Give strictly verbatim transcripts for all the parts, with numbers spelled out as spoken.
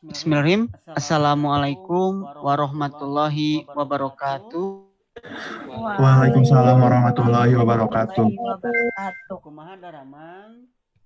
Bismillahirrahmanirrahim. Assalamualaikum warahmatullahi wabarakatuh. Waalaikumsalam warahmatullahi wabarakatuh. Kumaha daramang?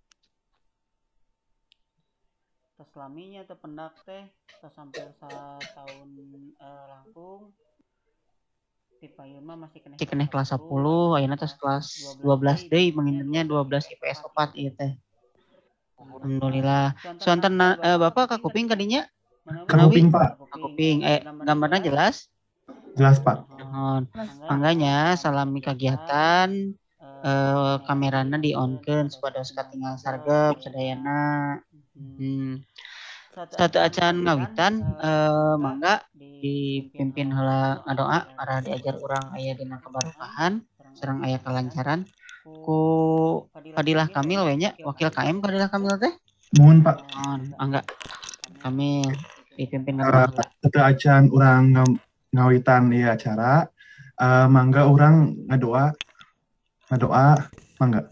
Tos laminya teu pendak teh, tos sampai satahun uh, langkung. Ti payun mah masih keneh keneh kelas sepuluh, ayeuna tos kelas dua belas deui, menginternya dua belas I P S empat ieu teh. Alhamdulillah. Soanten uh, Bapak ka kuping kadinya? Kakuping Pak. Kakuping. Eh gambarnya jelas? Jelas Pak. Mohon. Mangganya salami kegiatan eh, kamerana di on-keun supados katinggal sargep sadayana. Hmm. Satu acan ngawitan eh, mangga dipimpin heula ngadoa arah diajar urang aya dina kabarokahan sareng aya kelancaran ku Fadilah Kamil we nya wakil K M Fadilah Kamil teh. Mohon Pak. Mohon mangga Kamil dipimpin Uh, ngadoa. Teu acan urang ng- ngawitan ieu acara, uh, mangga urang ngadoa ngadoa mangga.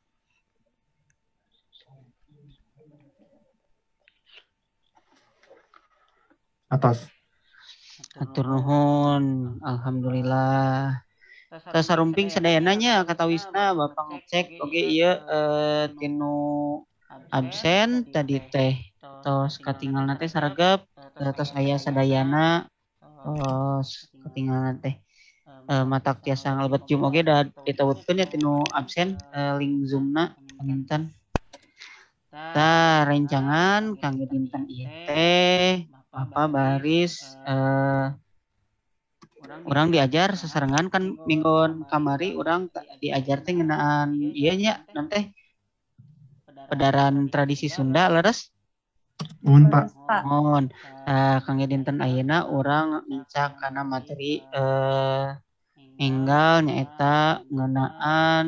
Atos. Hatur nuhun, alhamdulillah. Sasarumping sadayananya kata Wisna Bapak ngecek oge ieu eh, tinu absen tadi teh tos katinggalna teh saragep tos aya sadayana tos katinggalna teh eh, matak tiasa ngalebet Zoom oge da ditawutkeun ya tinu absen eh, link Zoomna panginten. Tah rencangan kangge dinten ieu teh Bapak baris eh, orang diajar sesarengan kan mingguan kamari orang diajar teh ngeunaan ieu nya nanti pedaran tradisi Sunda leres. Mohon Pak. Mohon. Uh, kangge dinten ayeuna urang ngincak kana materi eh enggal nyaeta ngeunaan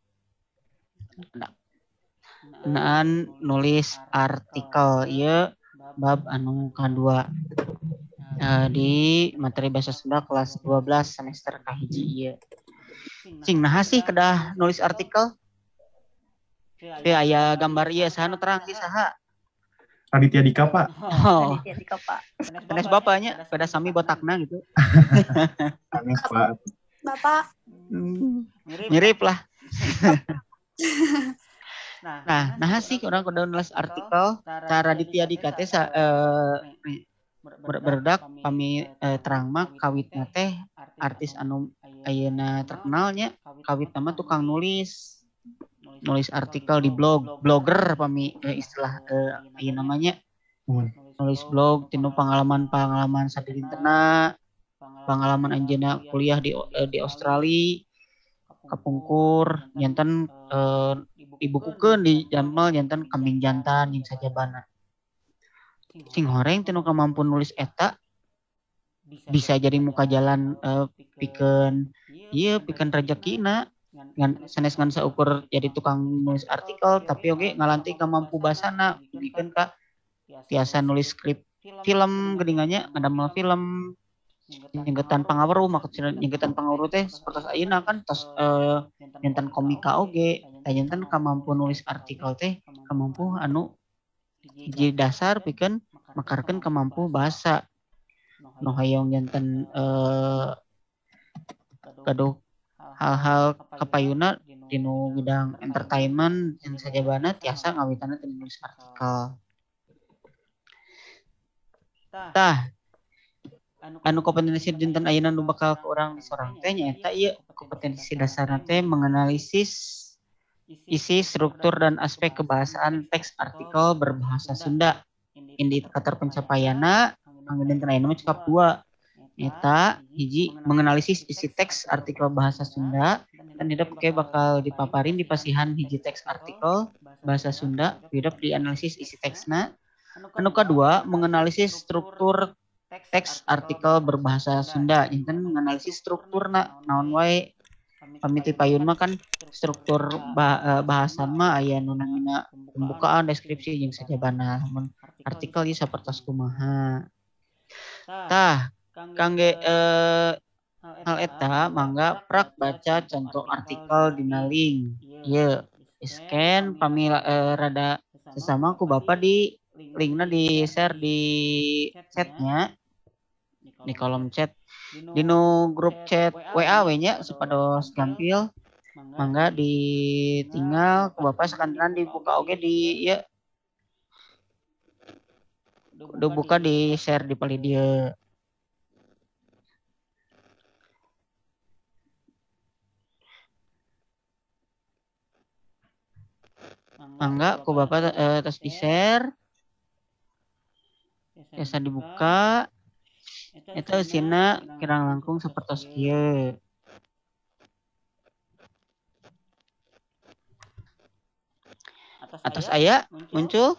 ngeunaan nulis artikel ieu bab anu kadua. Uh, di materi bahasa Sunda kelas dua belas semester kahiji ieu. Cing naha sih kedah nulis artikel? Teu aya gambar ieu saha nu terang ieu saha? Raditya Dika Pak. Oh. Raditya Dika Pak. Sanes bapaknya pada sami botakna gitu. Sanes Pak. Bapak. Hmm, mirip lah. Nah, nah sih orang kudu nulis artikel cara Raditya Dika teh eh berdak kami eh, terang mah kawitna teh artis anu ayeuna terkenalnya kawit nama tukang nulis nulis artikel di blog blogger pami eh, istilah eh, ayeuna namanya nulis blog tinu pengalaman-pengalaman sadilintena pengalaman anjeunna kuliah di eh, di Australia kapungkur janten eh, dibukukeun di jamal janten kambing jantan yang sajabana sing horeng tinu kamampu nulis eta bisa jadi muka jalan uh, pikeun ieu pikeun rezekina ngan sanes ngan saukur jadi tukang nulis artikel tapi oge ngalanti kamampu basana pikeun ka tiasa nulis skrip film geuningannya ngadamel film nyenggetan pangawruh maksudna nyenggetan pangawruh teh sapertos ayeuna kan tos uh, nyentan komika oge tajentan kamampu nulis artikel teh kamampu anu hiji dasar pikeun makarkeun kamampu bahasa nu hayang janten eh gaduh hal-hal kapayuna dinu bidang entertainment yang sajabana tiasa ngawitanna tinu nulis artikel. Tah anu kompetensi dinten ayeuna nu bakal ke urang disorang teh nyaeta ieu kompetensi dasarna teh menganalisis isi, struktur, dan aspek kebahasaan teks artikel berbahasa Sunda. Indikator pencapaianna kangge dinten ayeuna mah cukup dua. Eta hiji menganalisis isi teks artikel bahasa Sunda dan hidup ke bakal dipaparin di pasihan hiji teks artikel bahasa Sunda, hidup dianalisis isi teksna. Anu kedua menganalisis struktur teks artikel berbahasa Sunda, janten menganalisis strukturna naon wae pamiti payun mah kan struktur bah, bahasan mah aya nu namina pembukaan, deskripsi jeung sajabana. Mun artikel ieu sapertos kumaha. Tah, kangge eh, hal eta mangga prak baca contoh artikel dina link. Ieu scan pamila eh, rada sesama ku Bapak di linknya di share di chatnya di kolom chat di nu grup chat W A we nya supados gampil mangga ditinggal ke bapak sekantaran dibuka oke di ya udah buka di share di pali dia mangga ku bapak eh, terus di share biasa dibuka itu sina kirang langkung sapertos kieu atas aya muncul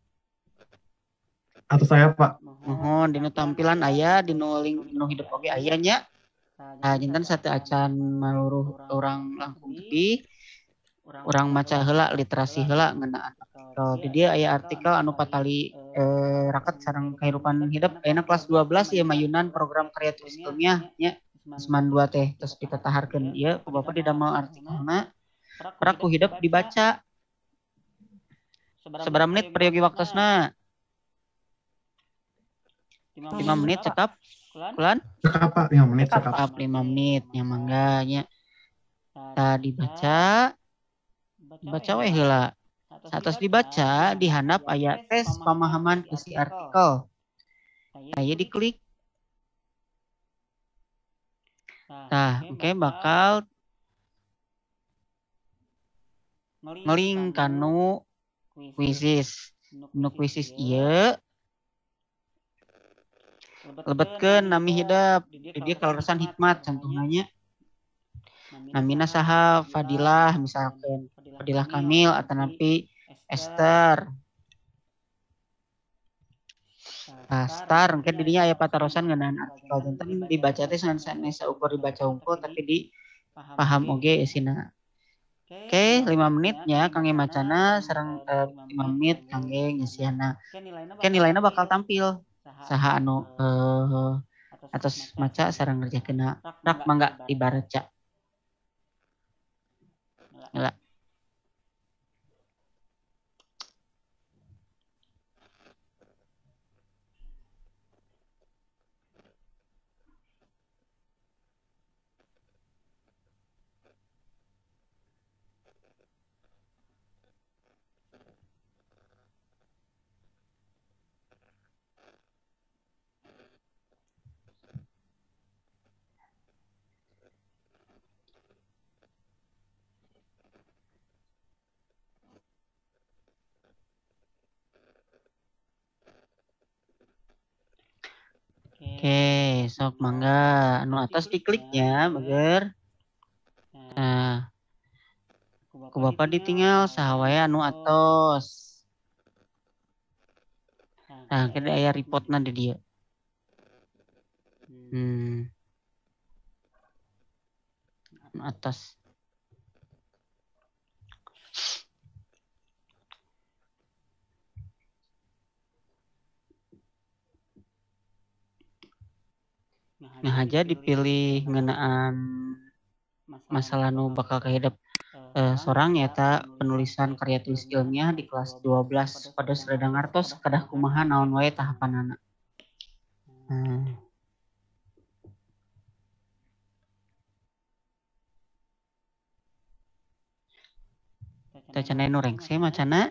Atau saya Pak. mohon dinu tampilan aya dinu link dinu hidup oge aya nya nah jinten satu acan maluruh orang langkung tadi orang maca heula literasi heula ngeunaan artikel di dia aya artikel anu patali eh, raket sareng kehidupan hidup ayeuna kelas dua belas ya mayunan program karya tulis ilmiah nya Seman dua teh terus ditataharkeun ieu ku bapak didamel artikelna para ku hidup dibaca seberapa menit periogi waktosna lima menit cekap kulan Cekap Pak, lima menit cekap. cekap lima menit nya mangganya tadi baca baca we heula satos dibaca dihandap aya tes pemahaman isi artikel aya diklik tah oke okay, bakal ngeling kanu kuisis nu kuisis ieu lebetkeun nami hidup di dia kaleresan hikmat contohnya namina saha Fadilah misalkan Fadilah Kamil atau napi Esther nah, star mungkin dirinya aya patarosan ngeunaan artikel janten dibaca teh sanes ukur dibaca unggul tapi di paham oge isina oke okay, lima menitnya kangge macana sareng eh, lima menit kangge ngisiana oke nilainya bakal tampil saha anu eh, atas maca sareng ngerjakeuna rak mangga dibaca Nela. Oke, sok mangga anu atas dikliknya mager. Nah, ku bapak ditinggal saha wae anu atos. Nah, kena aya reportna di dia. Hmm. Anu atas. Nah, aja dipilih ngeunaan masalah nu bakal kehidup eh, sorang nyata penulisan karya tulis ilmiah di kelas dua belas pada Sredang ngartos kadah kumaha naon wae tahapanana. Hmm. Kita cana nu rengse macana.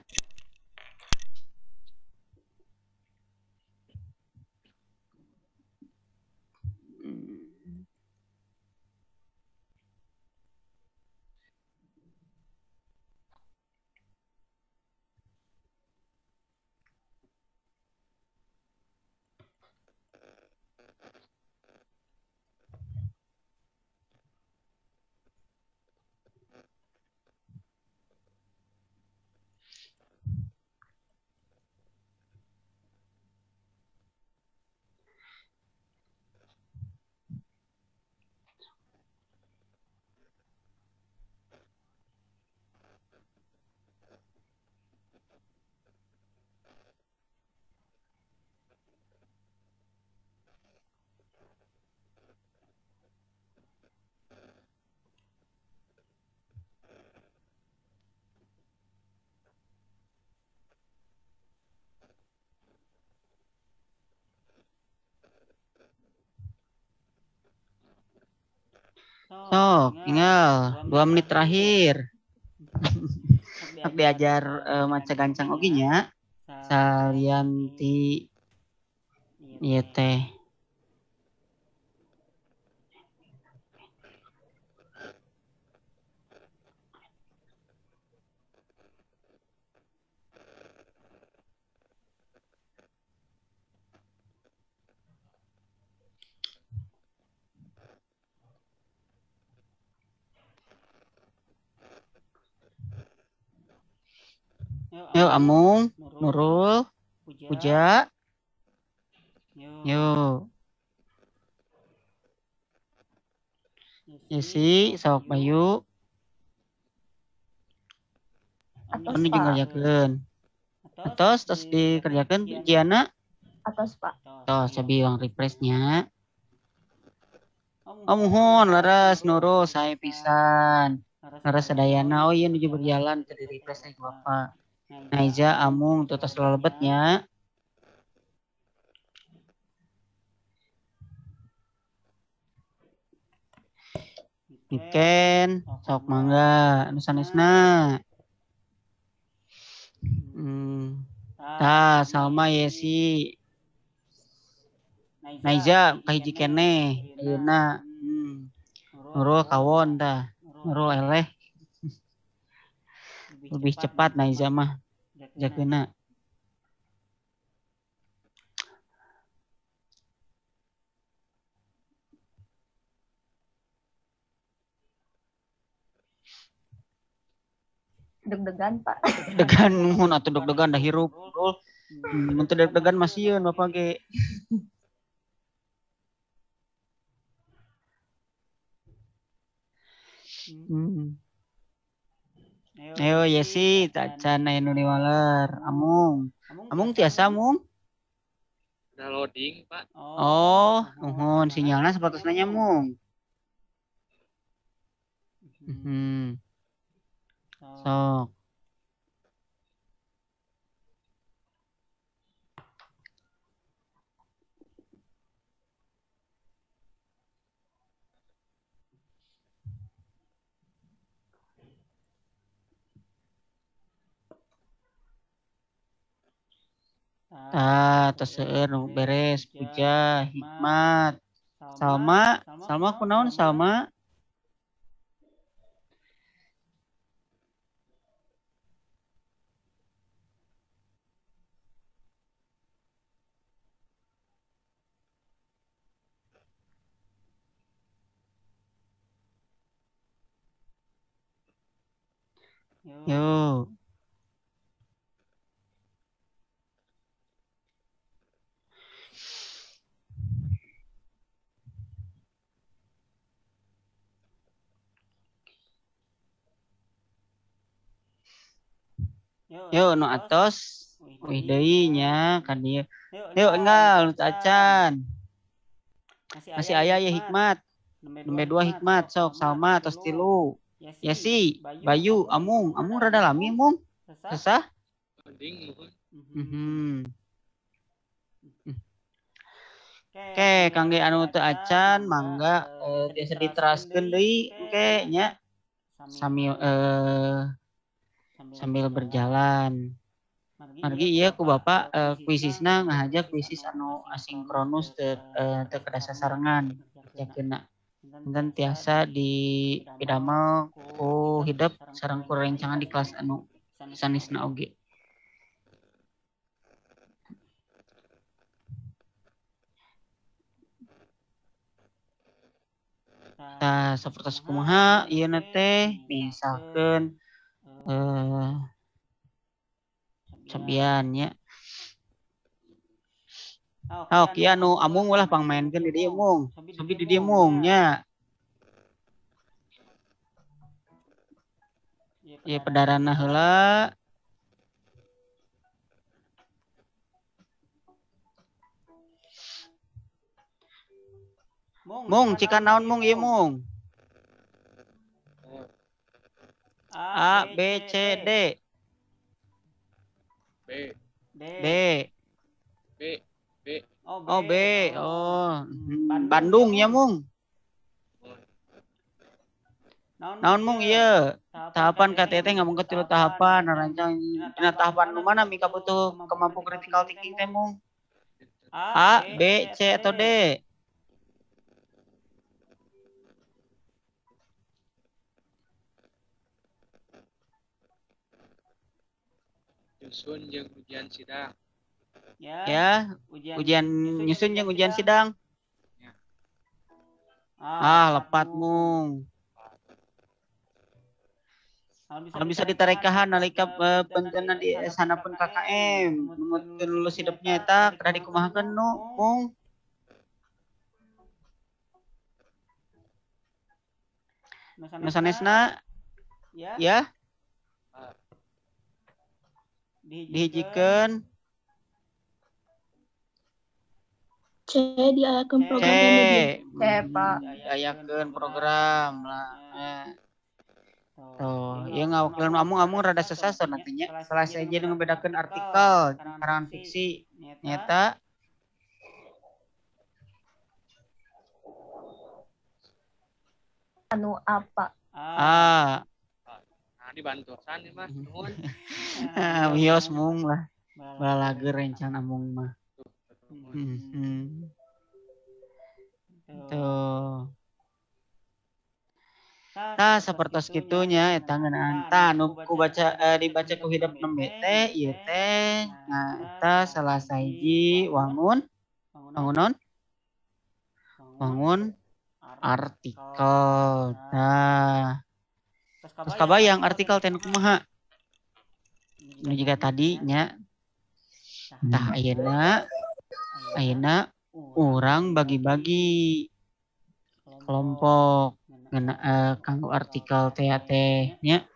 Sok, tinggal dua menit terakhir. Nak diajar uh, maca gancang oge nya. Salian ti ieu teh. Yuk Amung, Nurul, Puja. Yuk. Yesi, sok Bayu. Ini dikerjakan. Atos, terus dikerjakan Jiana. Atos Pak. Tos, cobi uang refreshnya. Oh mohon, leres Nurul, saya pisan. Leres sedayana, oh iya nuju berjalan ke refresh lagi Bapak. Naiza, Amung, tutas lelebetnya. Niken, sok mangga, anu sanesna. Hmm. Tah, Salma Yesi. Naiza kahiji keneh, ayeuna. Hmm. Nurul kawon tah. Nurul eleh. Lebih cepat Naiza mah. Jakeuna. Deg-degan Pak. Degan mun atuh deg-degan dah hirup. Nurul. Hmm, mun teu deg-degan mah sieun Bapak ge. Hmm. Ayo Yesi, tacan aya nu diwaler. Amung. Amung tiasa Amung? Udah loading, Pak. Oh, nuhun sinyalna sapatos nanya Mung. Hmm. Sok. Tah, tos seueur nu beres Puja, Hikmat, Salma, Salma kunaon Salma? Yuk. Yuk nu atos wih deui nya kan dieu. Yuk enggal nu acan. Masih aya ya Hikmat. Nomor dua Hikmat sok Salma atos tilu. Yesi, Bayu, Amung, Amung rada lami Amung. Sesah? Loading, mohon. Mhm. Oke, kangge anu teu acan mangga eh, biasa diteraskeun deui engke nya sambil eh sambil berjalan. Margi ieu ku Bapak eh, kuisisna ngahaja kuisis anu asinkronus teu eh, teu kada sasarengan kerjakeunna. Dan tiasa di pidamel ku hidup sareng ku rencangan di kelas anu sanesna oge. Tah sapertos kumaha ieu na teh misalkeun eh sabian nya. Oh, kieu anu Amung ulah pangmaenkeun di dieu Mung. Sobi di dieu Mung nya. Ieu pedarana heula. Mung, cika naon Mung ieu Mung? A, B, C, D. B, D. B, B. Oh, B. Oh, hmm, Bandung ya Mung. Naon mung ieu tahapan K T T ngomong ke tilu tahapan narancang dina tahapan nu mana mika butuh kemampu critical thinking teh mung A, B, C atau D? Nyusun jeung ujian sidang. Ya, ujian nyusun jeung ujian sidang. Ah, lepat mung. Kalau bisa ditarikahan nalika uh, penteuna di sanapeun K K M, numutkeun lulus hidupnya eta kada dikumahakeun nu mung. Nu sanesna ya dihijikeun C diayakeun C, program pendidikan. C, Pak. diayakeun program lah. Eh. Tuh, ya ngawakilun amung-amung rada sesason nantinya. Setelah saya jadi ngebedakan artikel, karangan fiksi, nyata. Anu apa? Ah, Nah, dibantusan nih Mas. Nuhun. wios mung lah. Balager rencana mung mah. Hmm, hmm. Tuh. Tah sapertos kitunya eta ngeunaan tah nu ku baca eh, dibaca ku hidup enam B T ieu teh nah eta salah sahiji wangun wangunon wangun artikel. Nah terus kabayang artikel teh nu kumaha nu juga tadi nya tah ayeuna ayeuna urang bagi-bagi kelompok ngena uh, kanggo artikel T A T nya.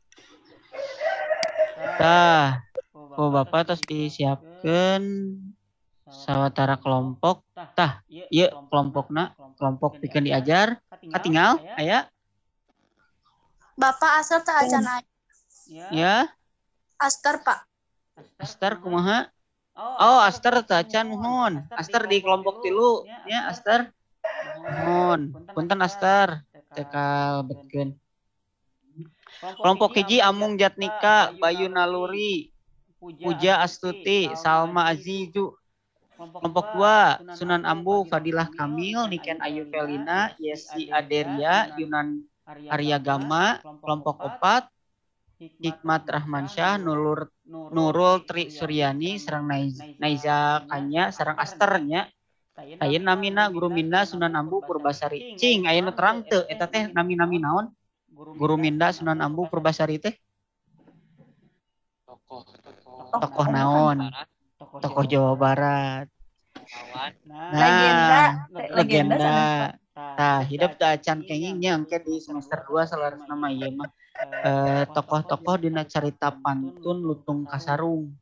Tah, ku Bapak terus disiapkeun sawatara kelompok. Tah, ieu kelompokna, kelompok pikeun diajar, katinggal aya. Bapak asal teh acan aya. Ya, Aster, Pak. Aster kumaha? Oh, Aster teh acan nuhun. Aster di kelompok tilu, ya Aster. Nuhun, punten Aster. Tekal betkeun. Kelompok hiji Amung Jatnika, Bayu Naluri, Puja Astuti, Salma Azizu. Kelompok dua Sunan Ambu, Fadilah Kamil, Niken Ayu Felina, Yesi Aderia, Yunan Arya Gama. Kelompok empat Hikmat Rahmansyah, Nurul Nurul Tri Suryani, sareng Naiza Kanya, sareng Asternya. Ayeuna namina Guru Minda Sunan Ambu Purbasari. Cing ayeuna terang teu eta teh nami-nami naon? Guru Minda Sunan Ambu Purbasari teh Tokoh tokoh tokoh naon? Barat, Tokoh Jawa Barat. kawan. Nah, Legenda. legenda. Sanes, Tah, hidup teh acan kengingnya engke di semester dua salaras nama ieu mah. Eh, tokoh-tokoh dina carita pantun Lutung Kasarung.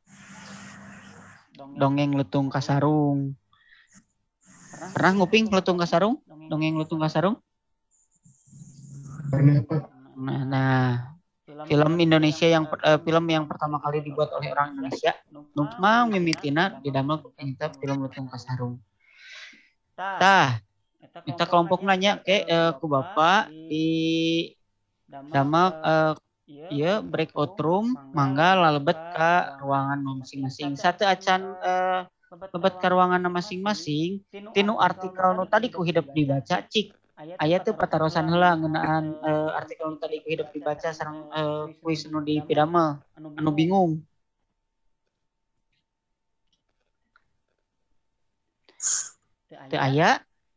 Dongeng Lutung Kasarung. Pernah nguping Lutung Kasarung? Dongeng Lutung Kasarung? Pernah Pak. Nah, nah, film Indonesia yang uh, film yang pertama kali dibuat oleh orang Indonesia, numpang mimitina didamel eta film Lutung Kasarung. Tah, kita kelompok nanya ke uh, ku Bapak di damel uh, ieu breakout room mangga lalebet ka ruangan masing-masing. Satu acan uh, lebet ke ruangan masing-masing tinu artikel nu tadi ku hidup dibaca cik aya teu patarosan heula ngeunaan uh, artikel nu tadi ku hidup dibaca sareng uh, kuis nu dipidamel anu bingung. Teu aya.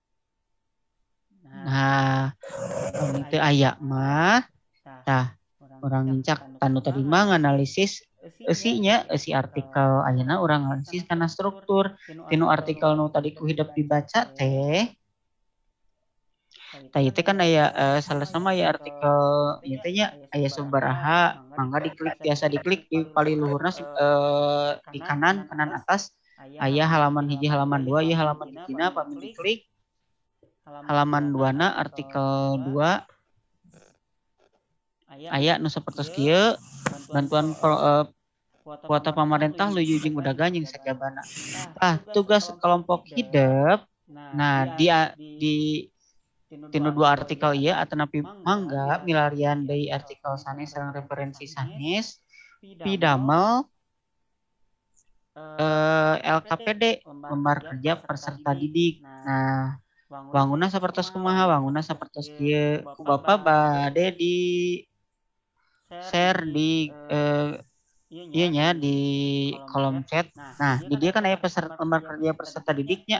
Nah, kalau teu aya mah tah urang ngincak tanu tadi mah nganalisis eusinya eusi artikel ayeuna urang analisis kana struktur tinu artikel nu tadi ku hidup dibaca teh tah ieu teh kan aya uh, salah sama ya artikel ieu teh nya aya sabaraha mangga diklik biasa diklik di paling luhurna uh, di kanan kanan atas aya halaman hiji halaman dua ieu halaman hijina pami diklik halaman dua na artikel dua aya nu sapertos kieu bantuan pro, uh, kuota pemerintah luyu jeung udaga jeung sajabana. Tah tugas kelompok hidup nah dia di tinu dua artikel ieu atanapi mangga milarian deui artikel sanes sareng referensi sanes pidamel eh, L K P D lembar kerja peserta didik. Nah, wangunna sapertos kumaha? Wangunna sapertos kieu. Ku Bapak bade di share di eh, ieu nya di kolom chat. Nah, di dia kan aya peserta lembar kerja peserta didiknya.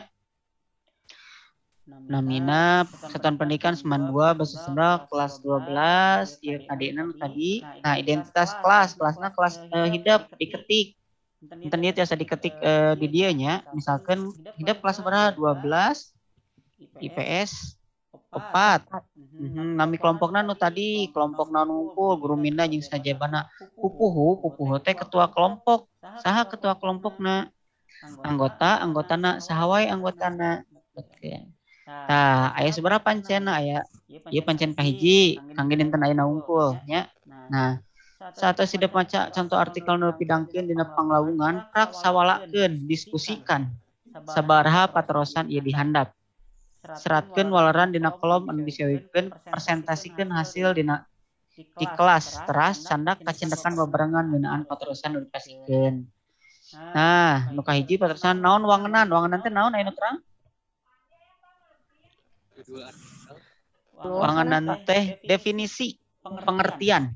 Namina Satuan Pendidikan Seman dua Bahasa Sunda kelas dua belas ieu kadena tadi. Nah, identitas kelas, kelasna kelas eh, hidap diketik. Enten ieu tiasa diketik eh, di dieu nya. Misalkan hidap kelas berapa? dua belas I P S empat. Mhm, nami kelompokna nu tadi, kelompokna nungkul guru minda jeung sajabana. Pupuhu, pupuhu teh ketua kelompok. Saha ketua kelompokna? Anggota, anggotana saha wae anggotana. Betul. Nah, aya sabaraha pancena aya? Ieu pancen kahiji, kangge dinten ayeuna unggul nya. Nah, saat sidep maca contoh artikel nu pidangkeun dina panglawungan, prak sawalakeun, diskusikan. Sabaraha patrosan ieu dihandap. Seratkeun waleran dina kolom anu diseuikeun, presentasikeun hasil dina di kelas, teras candak kacendekan babarengan ngeunaan patrosan nu dipasikeun. Nah, nu kahiji patrosan naon wangenan? Wangenan teh naon aya nu terang? Judul artikel. Wangenan teh definisi, pengertian.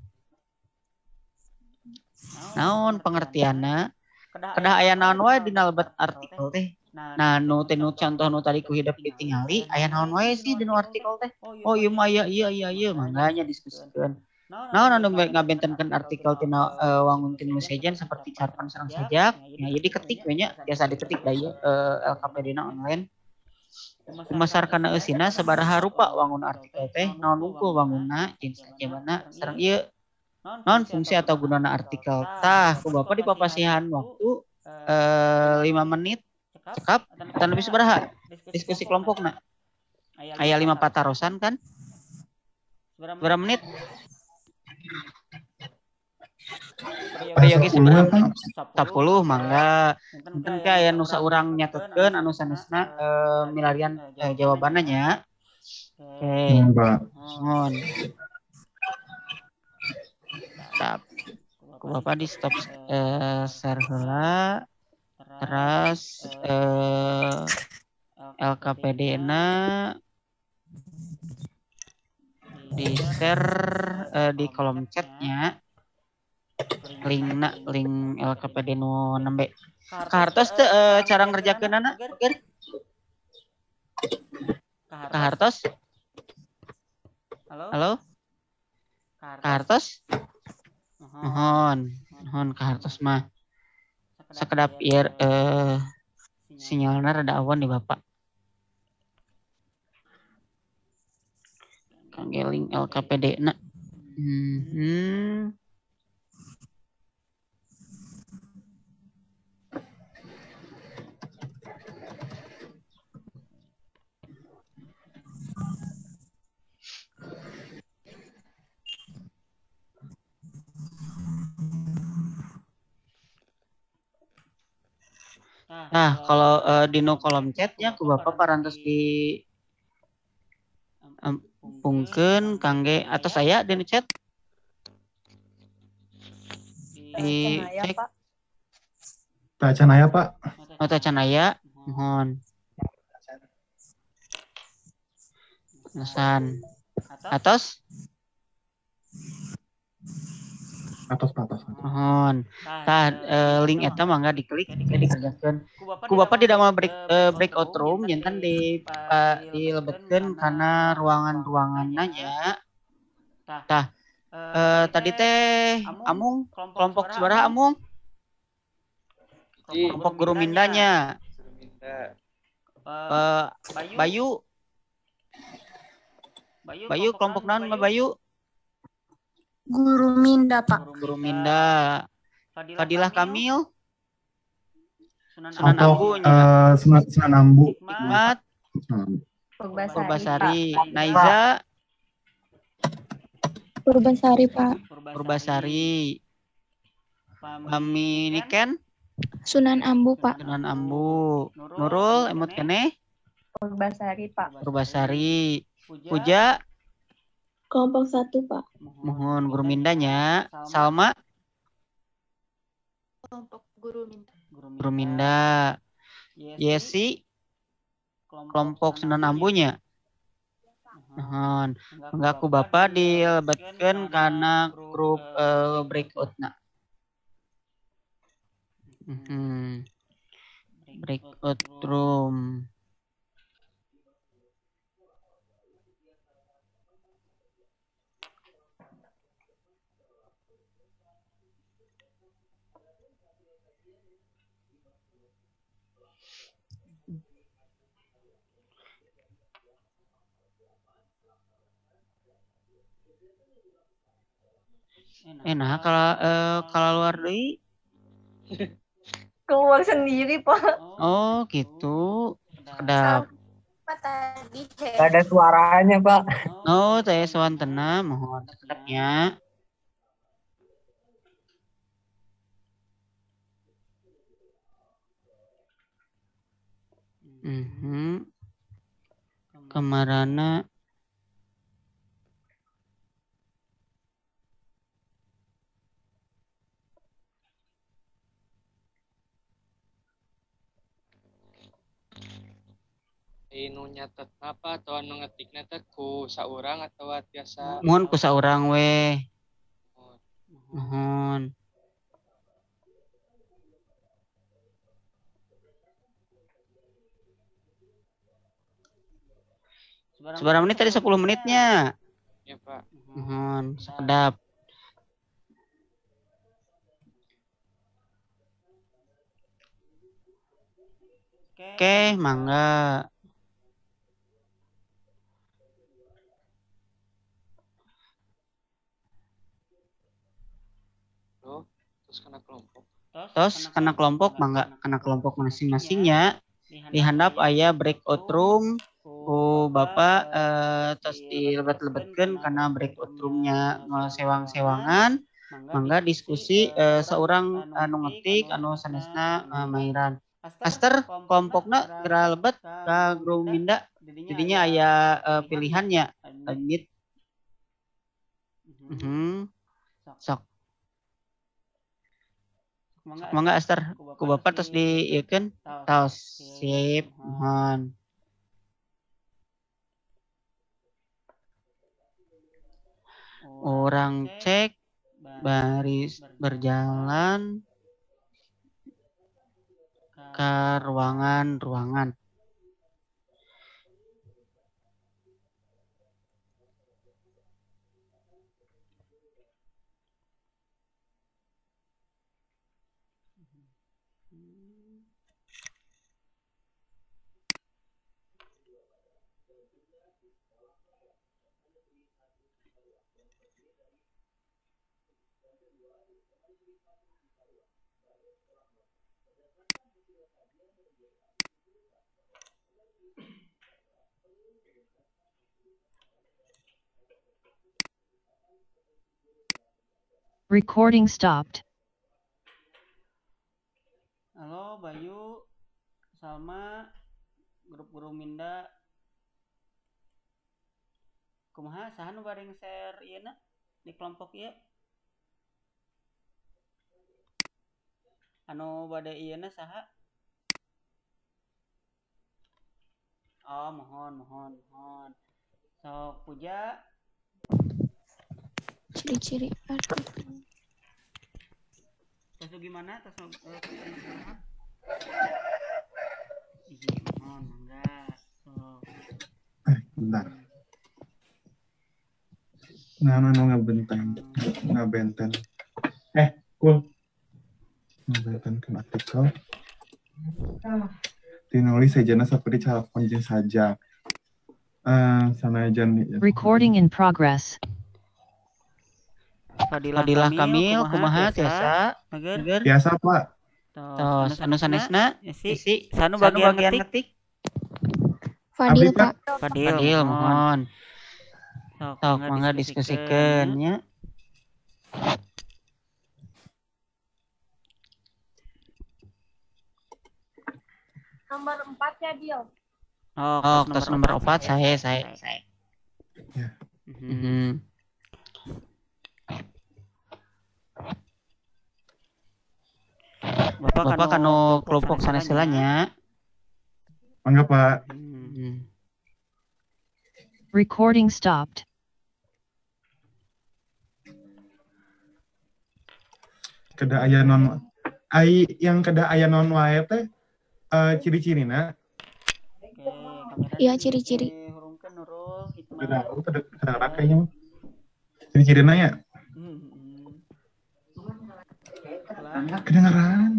Naon pengertianna? Kedah aya naon wae dina lebet artikel teh. Nah, nu teh nu contoh nu tadi ku hidap ditingali, aya naon wae sih dina artikel teh? Oh, ieu mah aya ieu ieu ieu mangga nya diskusikeun. Naon anu ngabentenkeun artikel tina uh, wangun tinu sejen seperti carpan sareng sajak. Ya, ieu diketik we nya, biasa diketik da ieu uh, L K P D-na online. Kumasarkana eusina sabaraha rupa wangun artikel teh, naon unggul wangunna jeung sajabana sareng ieu naon fungsi atau gunana artikel. Tah, ku Bapak dipapasihan waktu uh, lima menit cekap dan lebih sabaraha diskusi kelompokna. Aya lima patarosan kan? Berapa menit? Periogi sepuluh seberapa? apa? sepuluh mangga. Mungkin aya nu saurang nyatetkeun anu sanesna eh, milarian eh, jawabanna nya. Oke. Mbak. Mohon. Stop. Ku Bapak di stop eh, share heula. Terus eh, L K P D-na di share eh, di kolom chatnya. Linkna link L K P D nu nembe. Kahartos teh uh, cara ngerjakeunana? Oke. Kahartos? Halo? Kahartos? Mohon, mohon kahartos mah. Sakedap ieu uh, sinyalna rada awan nih Bapak. Kangge link L K P D-na. Hmm. Nah, kalau uh, di no kolom chatnya ku Bapak parantos di um, pungkeun kangge atau saya di chat di cek Tacan aya, Pak. oh tacan aya mohon pesan atas Atas atas. mohon tah eh, link eta mangga diklik dikerjakeun ku Bapak tidak mau break eh, breakout room jantan di uh, dilebetkeun karena ruangan-ruanganna nya tah eh, tadi teh amung kelompok sabaraha amung kelompok guru mindanya uh, Bayu Bayu kelompok naon Mbak Bayu Guru Minda, Pak. Guru Minda. Fadilah Kamil. Sunan Atau Ambu. uh, Sunan, Sunan Ambu. Hikmat. Purbasari, Purbasari. Naiza. Purbasari, Pak. Purbasari. Kami Niken. Sunan Ambu, Pak. Sunan Ambu. Nurul, emut kene. Purbasari, Pak. Purbasari. Puja, Kelompok satu, Pak. mohon guru mindanya. Salma, Kelompok guru minta. guru minda. Yesi, kelompok Sunan Ambunya. Mohon. Mengaku Bapak dilebatkan karena grup uh, breakout-na. Hmm. Breakout room. Enak kalau uh, kalau luar deui. Keluar sendiri, Pak. Oh, gitu. Kedap. Apa tadi? Gak ada suaranya, Pak. Oh, saya swantena mohon kedapnya. Mhm. Kemarana Inu nyatet apa atau anu ngetiknya teh ku saurang atau tiasa mohon ku saurang we. Mohon. Seberapa menit tadi sepuluh menitnya? ya Pak. Mohon sekedap. Oke, mangga. Loh, terus kena kelompok. Terus kena kelompok mangga, kena kelompok masing-masingnya. Dihandap aya breakout room ku Bapak eh, terus dilebet-lebetkeun karena breakout roomnya sewang-sewangan. Mangga diskusi eh, seorang anu ngetik anu sanesna eh, mairan. Aster kelompokna geura lebet ka grup minda. Jadinya aya eh, pilihannya. Lanjut. Mhm. Sok. Mangga Aster ku Bapak terus dieukeun. Tos sip. Mohon. Orang cek baris berjalan ke ruangan-ruangan. Recording stopped. Halo Bayu, Salma, grup guru minda. Kumaha saha nu bareng share ieu na di kelompok ieu? Anu bade ieu na saha? Oh, mohon, mohon, mohon. Sok Puja. Ciri-ciri artikel. Terus gimana? Terus uh, mohon, mangga. Sok. Eh, bentar. Nah, anu ngabenteng, ngabenten. Eh, cool. Ngabenten artikel. Tinulis sajana seperti cara kunci saja. Eh, sanajan Recording in progress. Fadilah, Fadilah Kamil, kumaha tiasa? Mager. biasa, Pak. Tos, anu sanesna isi sanu Sanu bagian bagian ngetik. Fadil, Abdi, Pak. Fadil, Fadil mohon. Sok mangga diskusikeun nya. Nomor empat ya, Dio. Oh, tos nomor empat saya, saya, saya. Mhm. Bapak Bapak kanu kelompok saneselanya. Mangga Pak. Hmm. Recording stopped. Kada aya non ai yang kada aya non wae teh eh, ciri-cirina. Oke, kamera Iya, ciri-ciri. dihurungkeun Nurul, Hikmah. Kada aku kada kada kayaknya. Ciri-cirina ya. Hmm. Kedengeran.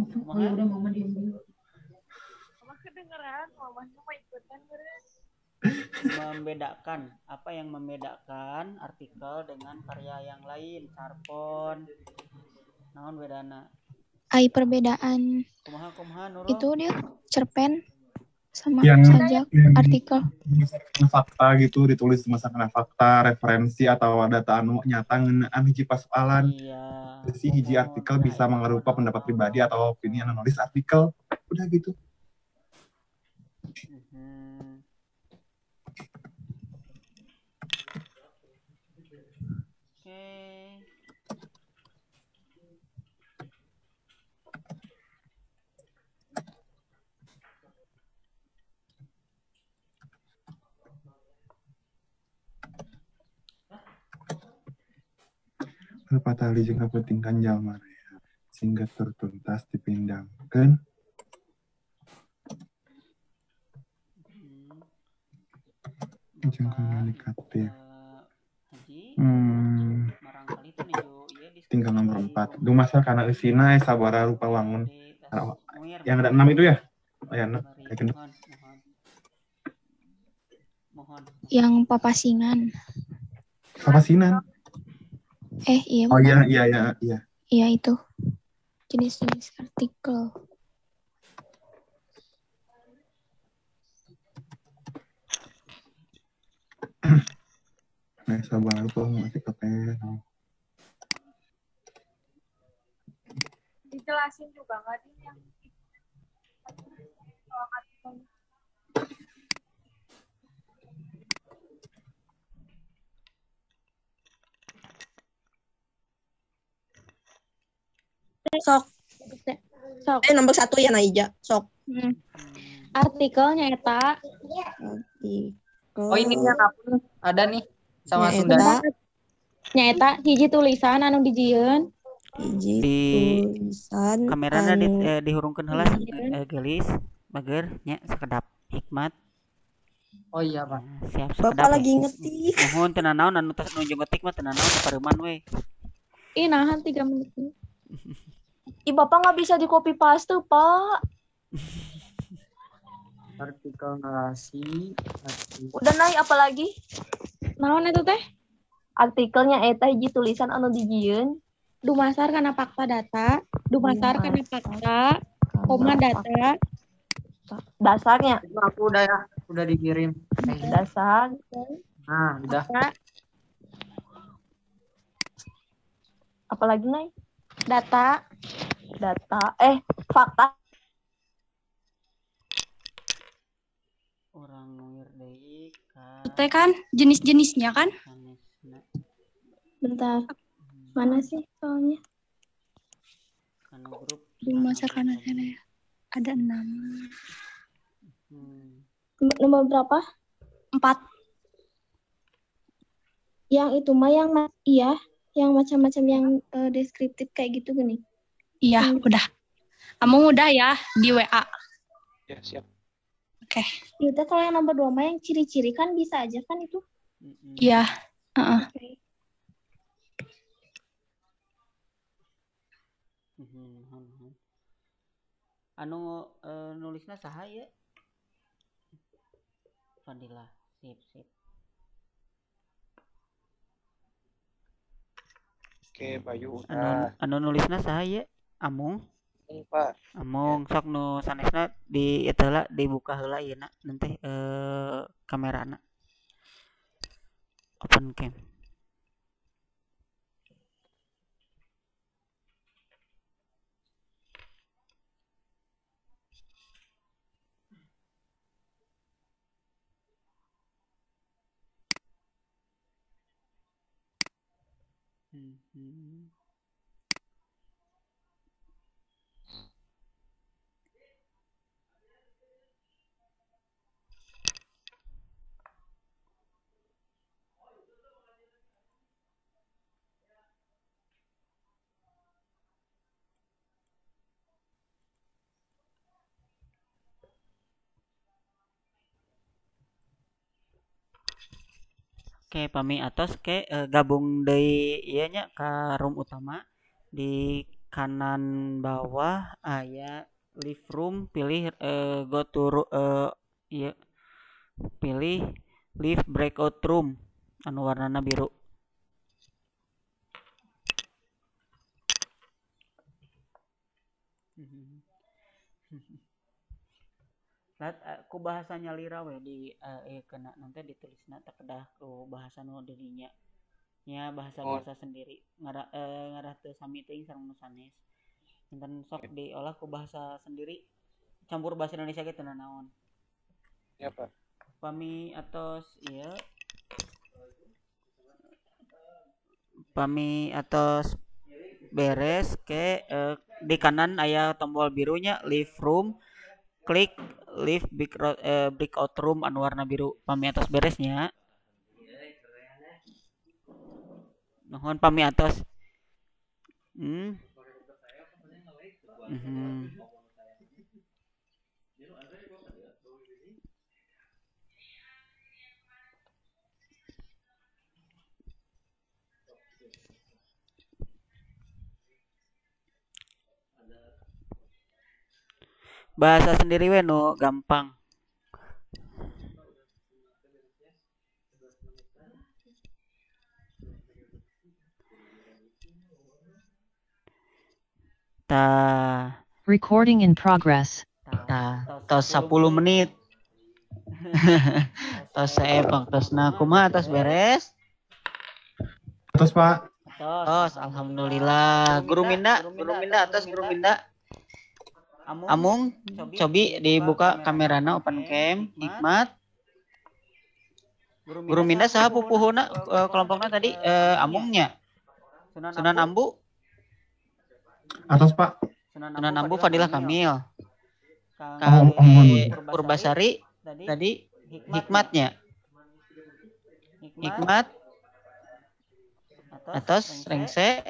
Kedengeran, mamanya mau ikutan beres. Membedakan apa yang membedakan artikel dengan karya yang lain, sarpon. Naon bedana? Ai perbedaan Kumaha kumaha Nurul? itu dia cerpen sama Yang- sajak yang- artikel. Berdasarkan fakta gitu, ditulis berdasarkan fakta, referensi atau data anu nyata ngeunaan hiji persoalan. Iya. Si hiji artikel bisa mengerupa pendapat pribadi atau opini anu nulis artikel. Udah gitu. Mhm. Oke. Patali jeung kapentingkan jalma rea sehingga tertuntas dipindangkeun jeung komunikatif. Haji, Hmm, barangkali itu nuju ieu diskusi tinggal nomor di empat. kelompok. Dumasa kana eusina aya sabaraha rupa wangun. Di tas muir. Yang ada enam itu ya? Oh ya, enam. Mari, Kayak gini. mohon, mohon. Mohon. Yang papasingan. Papasinan. Eh, iya Oh bukan. iya, iya, iya, iya. Iya itu. Jenis-jenis artikel. Nah, sabaraha rupa wangun artikel teh. Dijelasin juga nggak nih yang soal artikel? Sok. Sok. Eh nomor satu ya Naija. Sok. Hmm. Artikelnya eta Artikel. Oh ini yang apa? Ada nih sama Nyaeta. Sunda. nyaeta hiji tulisan anu dijieun. Hiji Di tulisan kamerana di, anu eh, dihurungkeun heula Iya. eh, gelis mager nya sakedap hikmat. Oh iya Pak. Nah, siap Bapak sakedap. lagi ngetik. Mohon tenan naon anu tos nu ngetik mah tenan naon pareuman we. Ih, nahan tiga menit. Ih, Bapak nggak bisa di copy paste, Pak. Artikel narasi. Artikel. Udah naik apa lagi? Naon itu teh? Artikelnya eta hiji tulisan anu dijieun. Dumasar kana fakta data, dumasar kana fakta, koma data, Dasarnya, Itu aku udah ya, udah dikirim. dasar. Nah, udah. fakta, Apalagi naik? data, Data. Eh, fakta. Orang nuir deui ka Teh kan jenis-jenisnya kan? sanesna. bentar. Mana sih soalnya? Kanu grup Dumasar kana sana ya. Ada enam. Hmm. Nom- Nomor berapa? Empat. Yang itu mah yang ma- iya, yang macam-macam yang eh, deskriptif kayak gitu gini. Iya, udah. Kamu udah ya di W A. Ya, siap. Oke. Itu kalau yang nomor dua mah yang ciri-ciri kan bisa aja kan itu. Mm-mm. Iya. Heeh. Oke. Mhm, mohon, mohon. Anu eh, nulisna saha ye? Fadilah, sip sip. Oke, Bayu Anu udah. anu nulisna saha ye? Amung. Ini, Pak. Amung sok nu sanesna di eta heula dibuka heula ieu na nanti eh kamerana. Open cam. Mhm. Oke, pami atos ke eh, gabung deui ieu nya ka room utama. Di kanan bawah aya live room, pilih eh, go to ru- eh, ieu pilih live breakout room anu warnana biru. Mhm. Lat eh, ku bahasa nyalira we di eh, eh, kena nanti ditulisna teu kedah ku bahasa nu dirinya. Nya Oh, bahasa-bahasa sendiri ngarah eh, ngarah teu sami teuing sareng nu sanes. Inten sok diolah ku bahasa sendiri campur bahasa Indonesia gitu na naon. ya Pak. Pami atos ieu pami atos beres ke eh, di kanan aya tombol birunya leave room, klik leave big ro- eh, breakout room anu warna biru. Pami atos beresnya. Nuhun pami atos. Hmm. Mhm. Bahasa sendiri we nu gampang. Tah, Recording in progress. Tah, tos sepuluh menit. Tos saepang tosna kumaha tos beres? Atas Pak. Atos, Tos alhamdulillah. Guru Minda, Guru Minda atas Guru Minda. Amung, Amung, cobi cobi dibuka kamerana open cam. Hikmat. Guru Minda saha pupuhuna eh, kelompokna tadi eh, Amungnya. Sunan Ambu, Atas Pak. Sunan Ambu Fadilah Kamil. Oh, Kang oh, mohon. Purbasari tadi hikmatnya. Hikmat atas Rengse.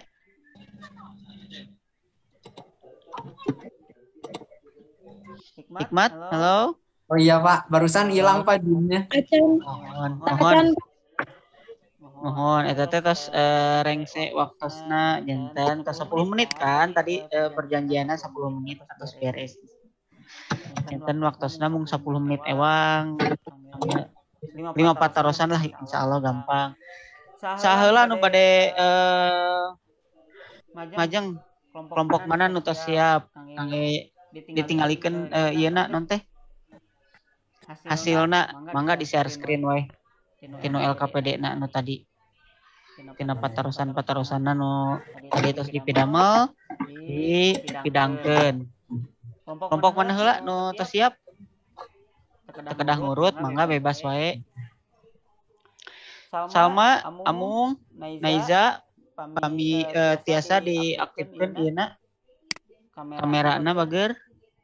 Hikmat, halo. Oh iya Pak, barusan hilang Pak jumnya. Acan, Mohon, acan, mohon. Mohon eta teh tos eh, rengse waktosna janten tos sepuluh menit kan tadi eh, perjanjianna sepuluh menit atos beres. Janten waktosna mung sepuluh menit ewang. lima patarosan lah insyaallah gampang. Saheula nu bade eh, majeng kelompok mana nu tos siap kangge ditinggalikeun eh, ieuna non teh hasilna mangga di share screen wae tinu L K P D na nu tadi tina patarosan-patarosanna nu tadi tos dipidamel dipidangkeun. Kelompok mana heula nu tos siap teu kedah ngurut mangga bebas wae. Salma, Amung, Naiza, pami eh, tiasa diaktifkeun ieuna kamerana bager.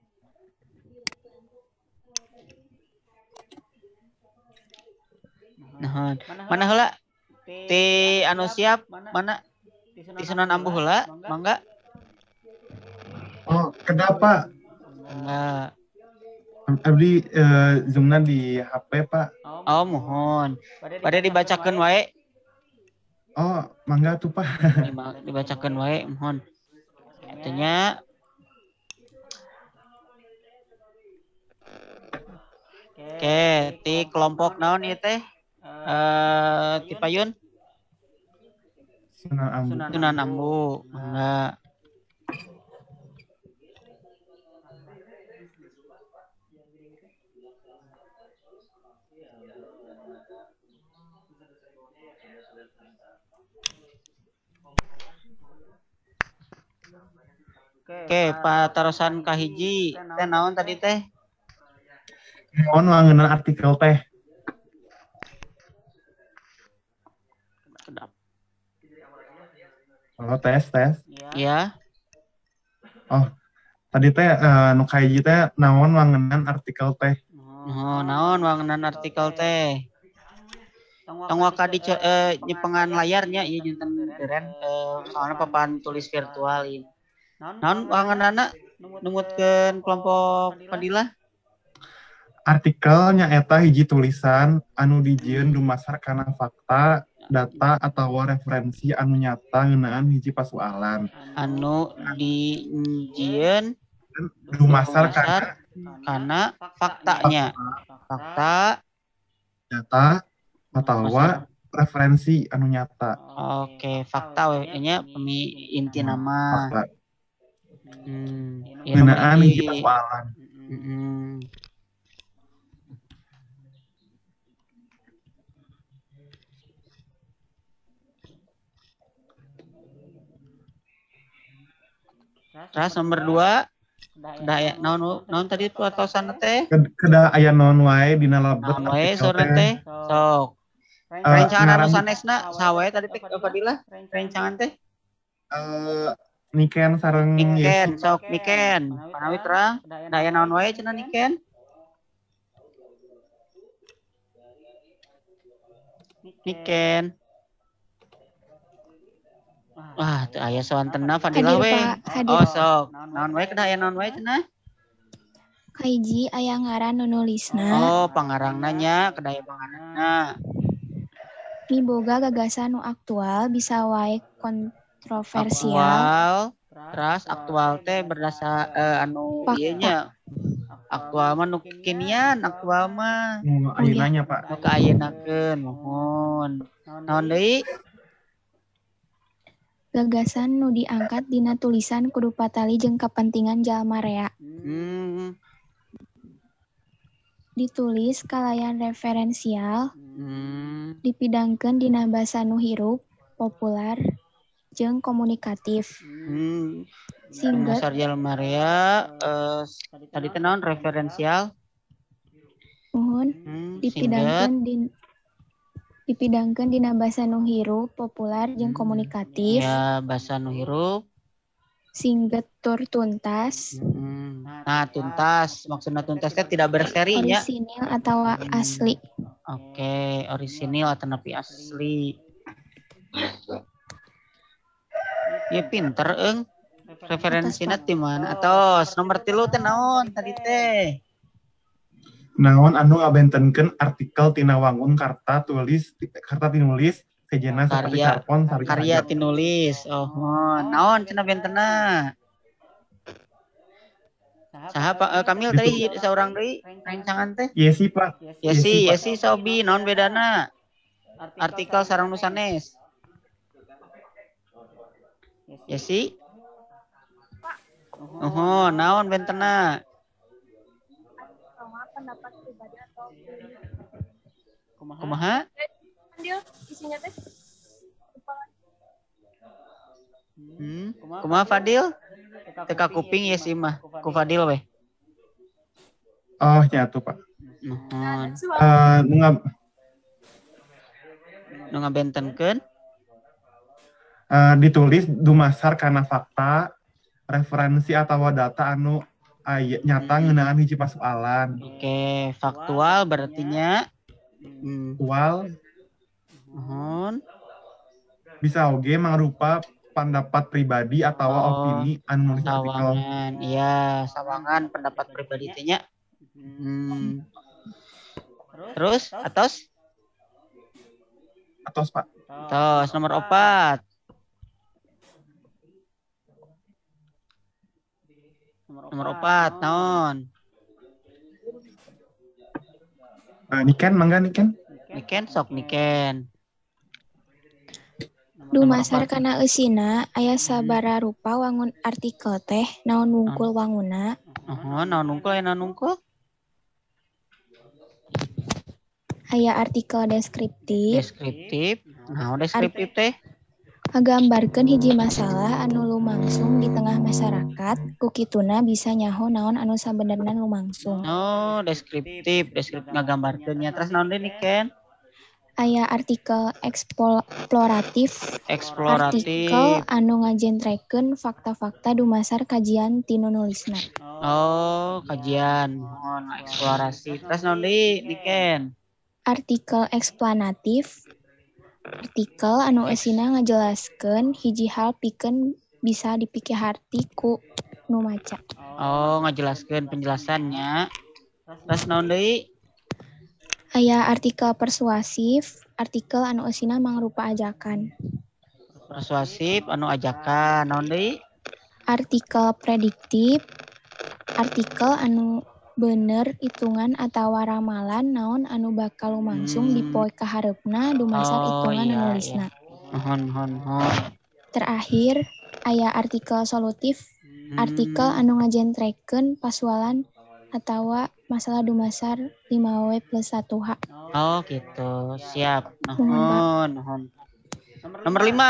Nah, mana heula? Ti anu siap mana? Ti Sunan Ambu heula, mangga. Oh, kedah Pak. Enggak. Abdi eh, zoomna di H P Pak. Oh, mohon. Pada dibacakeun wae. Oh, mangga tuh Pak. Dibacakeun wae, mohon. Artinya Oke, ti kelompok naon ieu teh? Eh, ti Payun? Sunan Ambu. Sunan Ambu, mangga. Oke, patarosan kahiji teh naon tadi teh? Mohon wangeunna artikel teh. Kedap. Oh, tes tes. Ya. Oh, tadi teh eh, nu kahiji teh naon wangunan artikel teh. Oh, naon wangunan artikel teh. Tong waka di eh, nyepengan layarnya ieu janten deren eh, soalnya papan tulis virtual ieu. Naon wangunana numutkeun kelompok Fadilah? Artikelnya eta hiji tulisan anu dijieun dumasar kana fakta, data atawa referensi anu nyata ngeunaan hiji pasoalan. Anu dijieun Dumasar dumasar kana kana faktanya. Fakta data atawa referensi anu nyata. Oke, fakta we nya pemi inti nama. Fakta. Hmm, Ngeunaan hiji pasoalan. Hmm. Terus nomor dua, daya naon naon tadi puatosan teh? Kedah aya naon wae dina lebet Naon wae artikel sorna teh. teh? Sok. Eh, Rencangan anu ngaran- sanesna saha wae tadi teh Fadilah? Rencangan teh? Eh, Niken sareng Niken, Yesus. sok Niken. Panawi terang, daya naon wae cenah Niken? Niken. Wah, teu aya soantena Fadilah Hadir, we. Pak. Hadir. Oh, sok. Naon wae kedah aya naon wae cenah? Kahiji aya ngaran nu nulisna. Oh, pangarangna nya, kedah aya pangarangna. Miboga gagasan nu aktual bisa wae kontroversial. Aktual, terus aktual teh berdasar eh, anu Fakta. ieu nya. Aktual mah nu kekinian, aktual mah Nu ayeuna nya, Pak. nu kaayeunakeun, mohon. Naon deui? Gagasan nu diangkat dina tulisan kudu patali jeung kapentingan jalma rea. Hmm, Ditulis kalayan referensial, hmm, dipidangkeun dina basa nu hirup, populer, jeung komunikatif. hmm. Singget, Dasar jalma rea eh tadi teh naon referensial? mohon Hmm, singget. dipidangkeun din dipidangkeun dina basa nu hirup, populer, jeung komunikatif. Ya, bahasa nu hirup. Singget tur tuntas, Hmm. Nah, tuntas. Maksudnya tuntas teh tidak berseri nya. orisinil atau asli. Oke, orisinil atau napi asli. Ya pinter eng. Referensinya di mana? Atos nomor tilu teh naon tadi teh? Naon anu ngabentenkeun artikel tina wangun karta tulis karta tinulis sejenna seperti Karya carpon sari karya sajak. tinulis. Oh, mohon. Naon cenah bentena? Saha Pak eh, Kamil tadi seorang deui rencangan teh? Yesi, Pak. Yesi, Pak. Yesi Sobi, naon bedana? Artikel sareng nu sanes. Yesi? Oh, naon bentena? pendapat pribadi atau Kumaha? Andil isinya teh Hmm. Kumaha Fadil? Teka kuping ya sih mah. Ku Fadil weh. Oh, nyatu, Pak. Nuhun. Eh, nu ngab- Nu ngabentenkeun? eh, ditulis dumasar kana fakta, referensi atau data anu aya nyata ngeunaan hiji pasoalan. Oke, faktual berartinya hmm. Faktual Nuhun. bisa oge mangrupa pendapat pribadi atau Oh, opini anu nulis artikel. Sawangan, iya, sawangan pendapat pribadi teh nya. Hmm. Terus atos? Atos, Pak. Atos nomor opat. Nomor opat, naon? Eh, Niken, mangga Niken. Niken sok Niken. Dumasar kana eusina aya sabara rupa wangun artikel teh naon wungkul wanguna. Oh, naon nungkul aya naon nungkul? Aya artikel deskriptif, Deskriptif. Naon deskriptif teh? ngagambarkeun hiji masalah anu lumangsung di tengah masyarakat, ku kituna bisa nyaho naon anu sabenerna lumangsung. Oh, deskriptif, deskriptif ngagambarkeun nya. Terus naon deui Niken? aya artikel eksploratif, Eksploratif. artikel anu ngajentrekeun fakta-fakta dumasar kajian tinu nulisna. Oh, kajian. Mohon eksplorasi. Terus naon deui, Niken? Artikel eksplanatif, artikel anu eusina ngajelaskeun hiji hal pikeun bisa dipikeharti ku nu maca. Oh, ngajelaskeun penjelasannya. Terus naon deui? Aya artikel persuasif, artikel anu eusina mangrupa ajakan. Persuasif anu ajakan. Naon deui? Artikel prediktif, artikel anu bener hitungan atawa ramalan naon anu bakal lumangsung di poe kahareupna dumasar Oh, hitungan iya, nulisna. Mohon, mohon, mohon. Terakhir, aya artikel solutif, artikel anu ngajentrekeun pasualan atawa masalah dumasar lima W plus satu H. Oh, gitu. Siap. Mohon, Pak. Mohon, mohon. Nomor lima.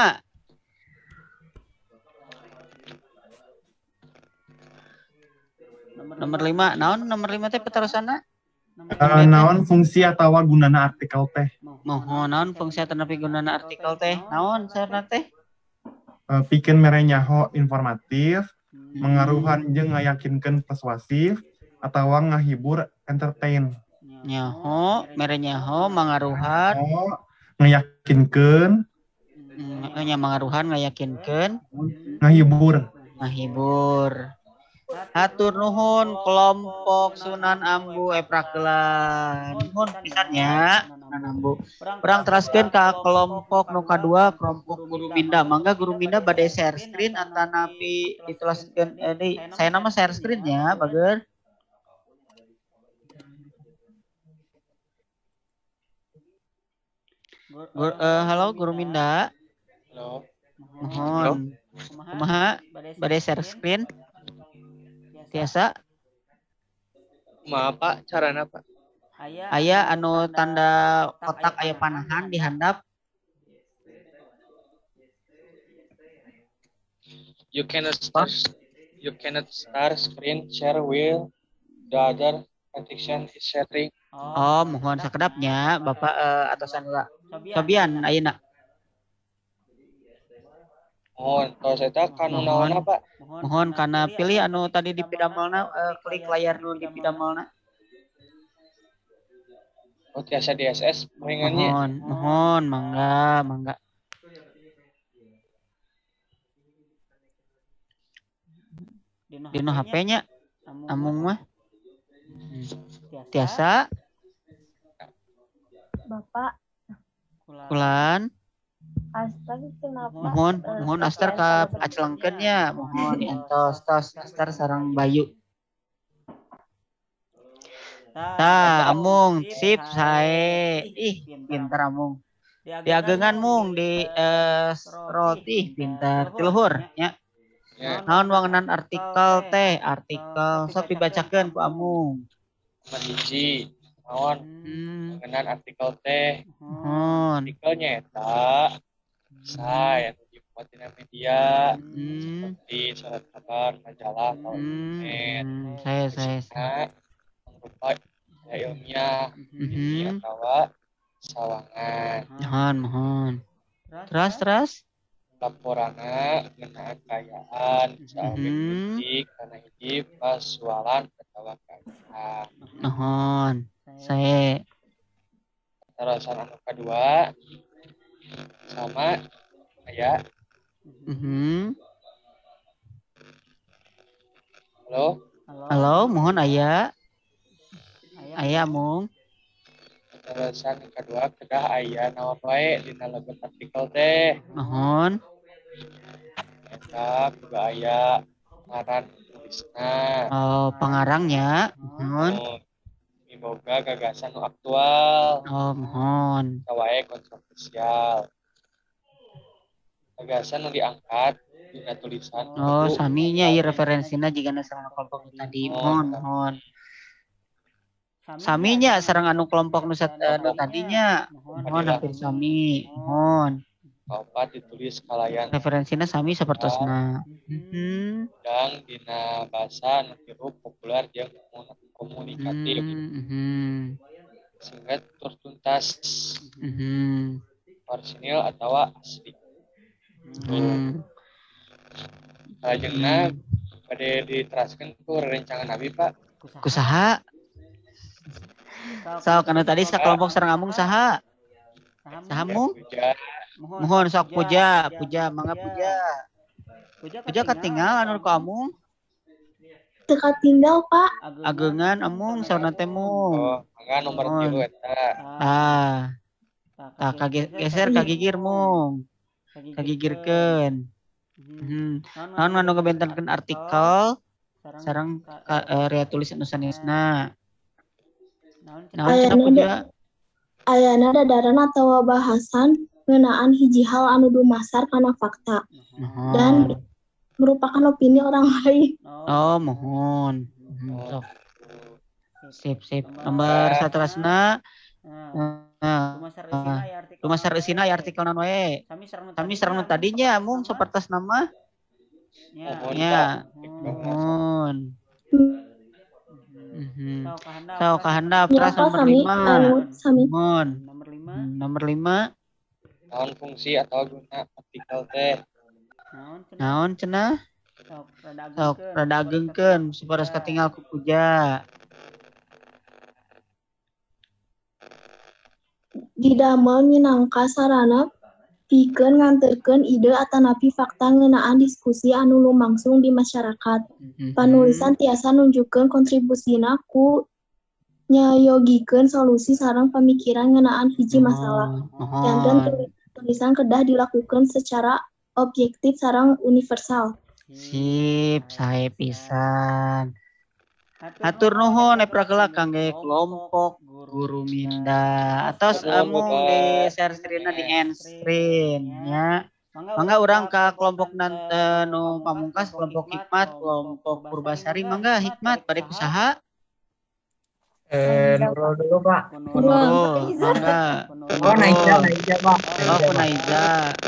Nomor lima. Naon nomor lima teh peterusana? Uh, naon fungsi atau gunana artikel teh? Mohon naon fungsi atau gunana artikel teh? Naon saeureuna teh? Uh, pikeun mere nyaho informatif, mengaruhan jeung ngayakinkeun persuasif, atawa ngahibur entertain. Nyaho, mere nyaho mangaruhan, Oh, ngayakinkeun, nya mangaruhan ngayakinkeun, ngahibur. ngahibur. Hatur nuhun kelompok Sunan Ambu eprakelan. Nuhun pisan nya Sunan Ambu. Urang teraskeun ka kelompok nu kadua kelompok Guru Minda. Mangga Guru Minda bade share screen atanapi dituliskeun eh, di saya nama share screen nya bager. Gur, uh, halo Guru Minda. Halo. Mohon. Kumaha bade share screen? Tiasa? Kumaha Pak, carana Pak? Aya anu tanda kotak aya panahan di handap. You cannot start you cannot start screen share while the other participant is sharing. Oh, mohon sakedapnya Bapak uh, atasan heula. Sobian ayeuna. Mohon, tos eta kanu naonna Pak? Mohon karena pilih anu tadi di pidamelna uh, klik layar nu di pidamelna. Oh, tiasa D S S ringannya. Mohon, mohon mangga, mangga. Dino H P-nya amung mah. Tiasa Bapak, Kulan. Astar kenapa? Mohon, mohon Astar ka acelengkeunnya, mohon entos tos Astar sareng Bayu. Tah, amung sip sae. Ih, pinter amung. Diagengan mung di eh, roti pinter ti luhur nya. Naon wangunan artikel teh, artikel sok dibacakeun ku amung. Nomor hiji, naon? Mengenai artikel teh. Mohon. Artikelnya eta saya dimuat di media seperti surat kabar, majalah, atau internet. Saya saya saya. Berupa ya ilmiah, ini atau sawangan. Mohon, mohon. Terus terus. Laporanna mengenai kekayaan, misalnya politik, karena hiji pasualan atau kekayaan. Mohon. Saya. Terusan anu kedua sama aya. Mhm. Halo. Halo, mohon aya. Aya mung. Terusan kedua kedah aya naon wae dina lebet artikel teh. Mohon. Eta juga aya ngaran tulisna. Oh, pengarangnya. Mohon. Miboga gagasan nu aktual. Oh, mohon. Wae kontroversial. Gagasan nu diangkat dina tulisan. Oh, saminya ieu referensina jigana sareng kelompok tadi. Mohon, mohon. Saminya sareng anu kelompok nu anu tadinya. Mohon hampir sami. Mohon. Kaopat ditulis kalayan referensina sami sapertosna. Heeh. Dan dina bahasa nu tiru populer jeung komunikatif. Heeh. Sehingga tertuntas. Mhm. Orsinil atau asli. Hmm. Salajengna Hmm. pada diteraskan ku rerencangan abi Pak. Kusaha? Sok anu tadi sakelompok sareng amung saha? Saha mung? Puja. Mohon sok puja, puja mangga puja. Puja katinggal anu ku amung. Teka tinggal, Pak. Agengan amung saurna teh mung. Oh, mangga nomor tilu eta. Ah. Tah kageser kagigir mung. Kagigirkeun. Hmm. Naon anu ngabentenkeun artikel sareng ka, uh, rea tulis anu sanesna. Naon cenah puja? Ayana dadaran atawa bahasan ngeunaan hiji hal anu dumasar kana fakta dan merupakan opini orang lain. Oh, mohon. Hmm, sok. Sip, sip. Nomor saterasna. Nah, dumasar eusina aya artikel naon wae. Sami sareng nu tadinya mung sapertos nama. Ya. Mohon. Mhm. So kahandap terus nomor lima. Mohon. Nomor lima. Naon fungsi atau guna artikel teh? Naon cenah? Sok rada agengkeun saperas katinggal ku puja. Didamel minangka sarana pikeun nganterkeun ide atanapi fakta ngeunaan diskusi anu lumangsung di masyarakat. Panulisan tiasa nunjukkeun kontribusina ku nyayogikeun solusi sareng pamikiran ngeunaan hiji masalah. Janten tulisan kedah dilakukeun secara objektif sareng universal. Sip, sae pisan. Hatur nuhun epra kangge kelompok guru minda atos amung di share screen-na di end screen nya. Mangga urang ka kelompok nante nu pamungkas kelompok Hikmat, kelompok Purbasari mangga Hikmat bade kusaha? Eh, Nurul dulu Pak. Nurul, mangga. Oh, Naiza, Naiza Pak. Oh, ku Naiza.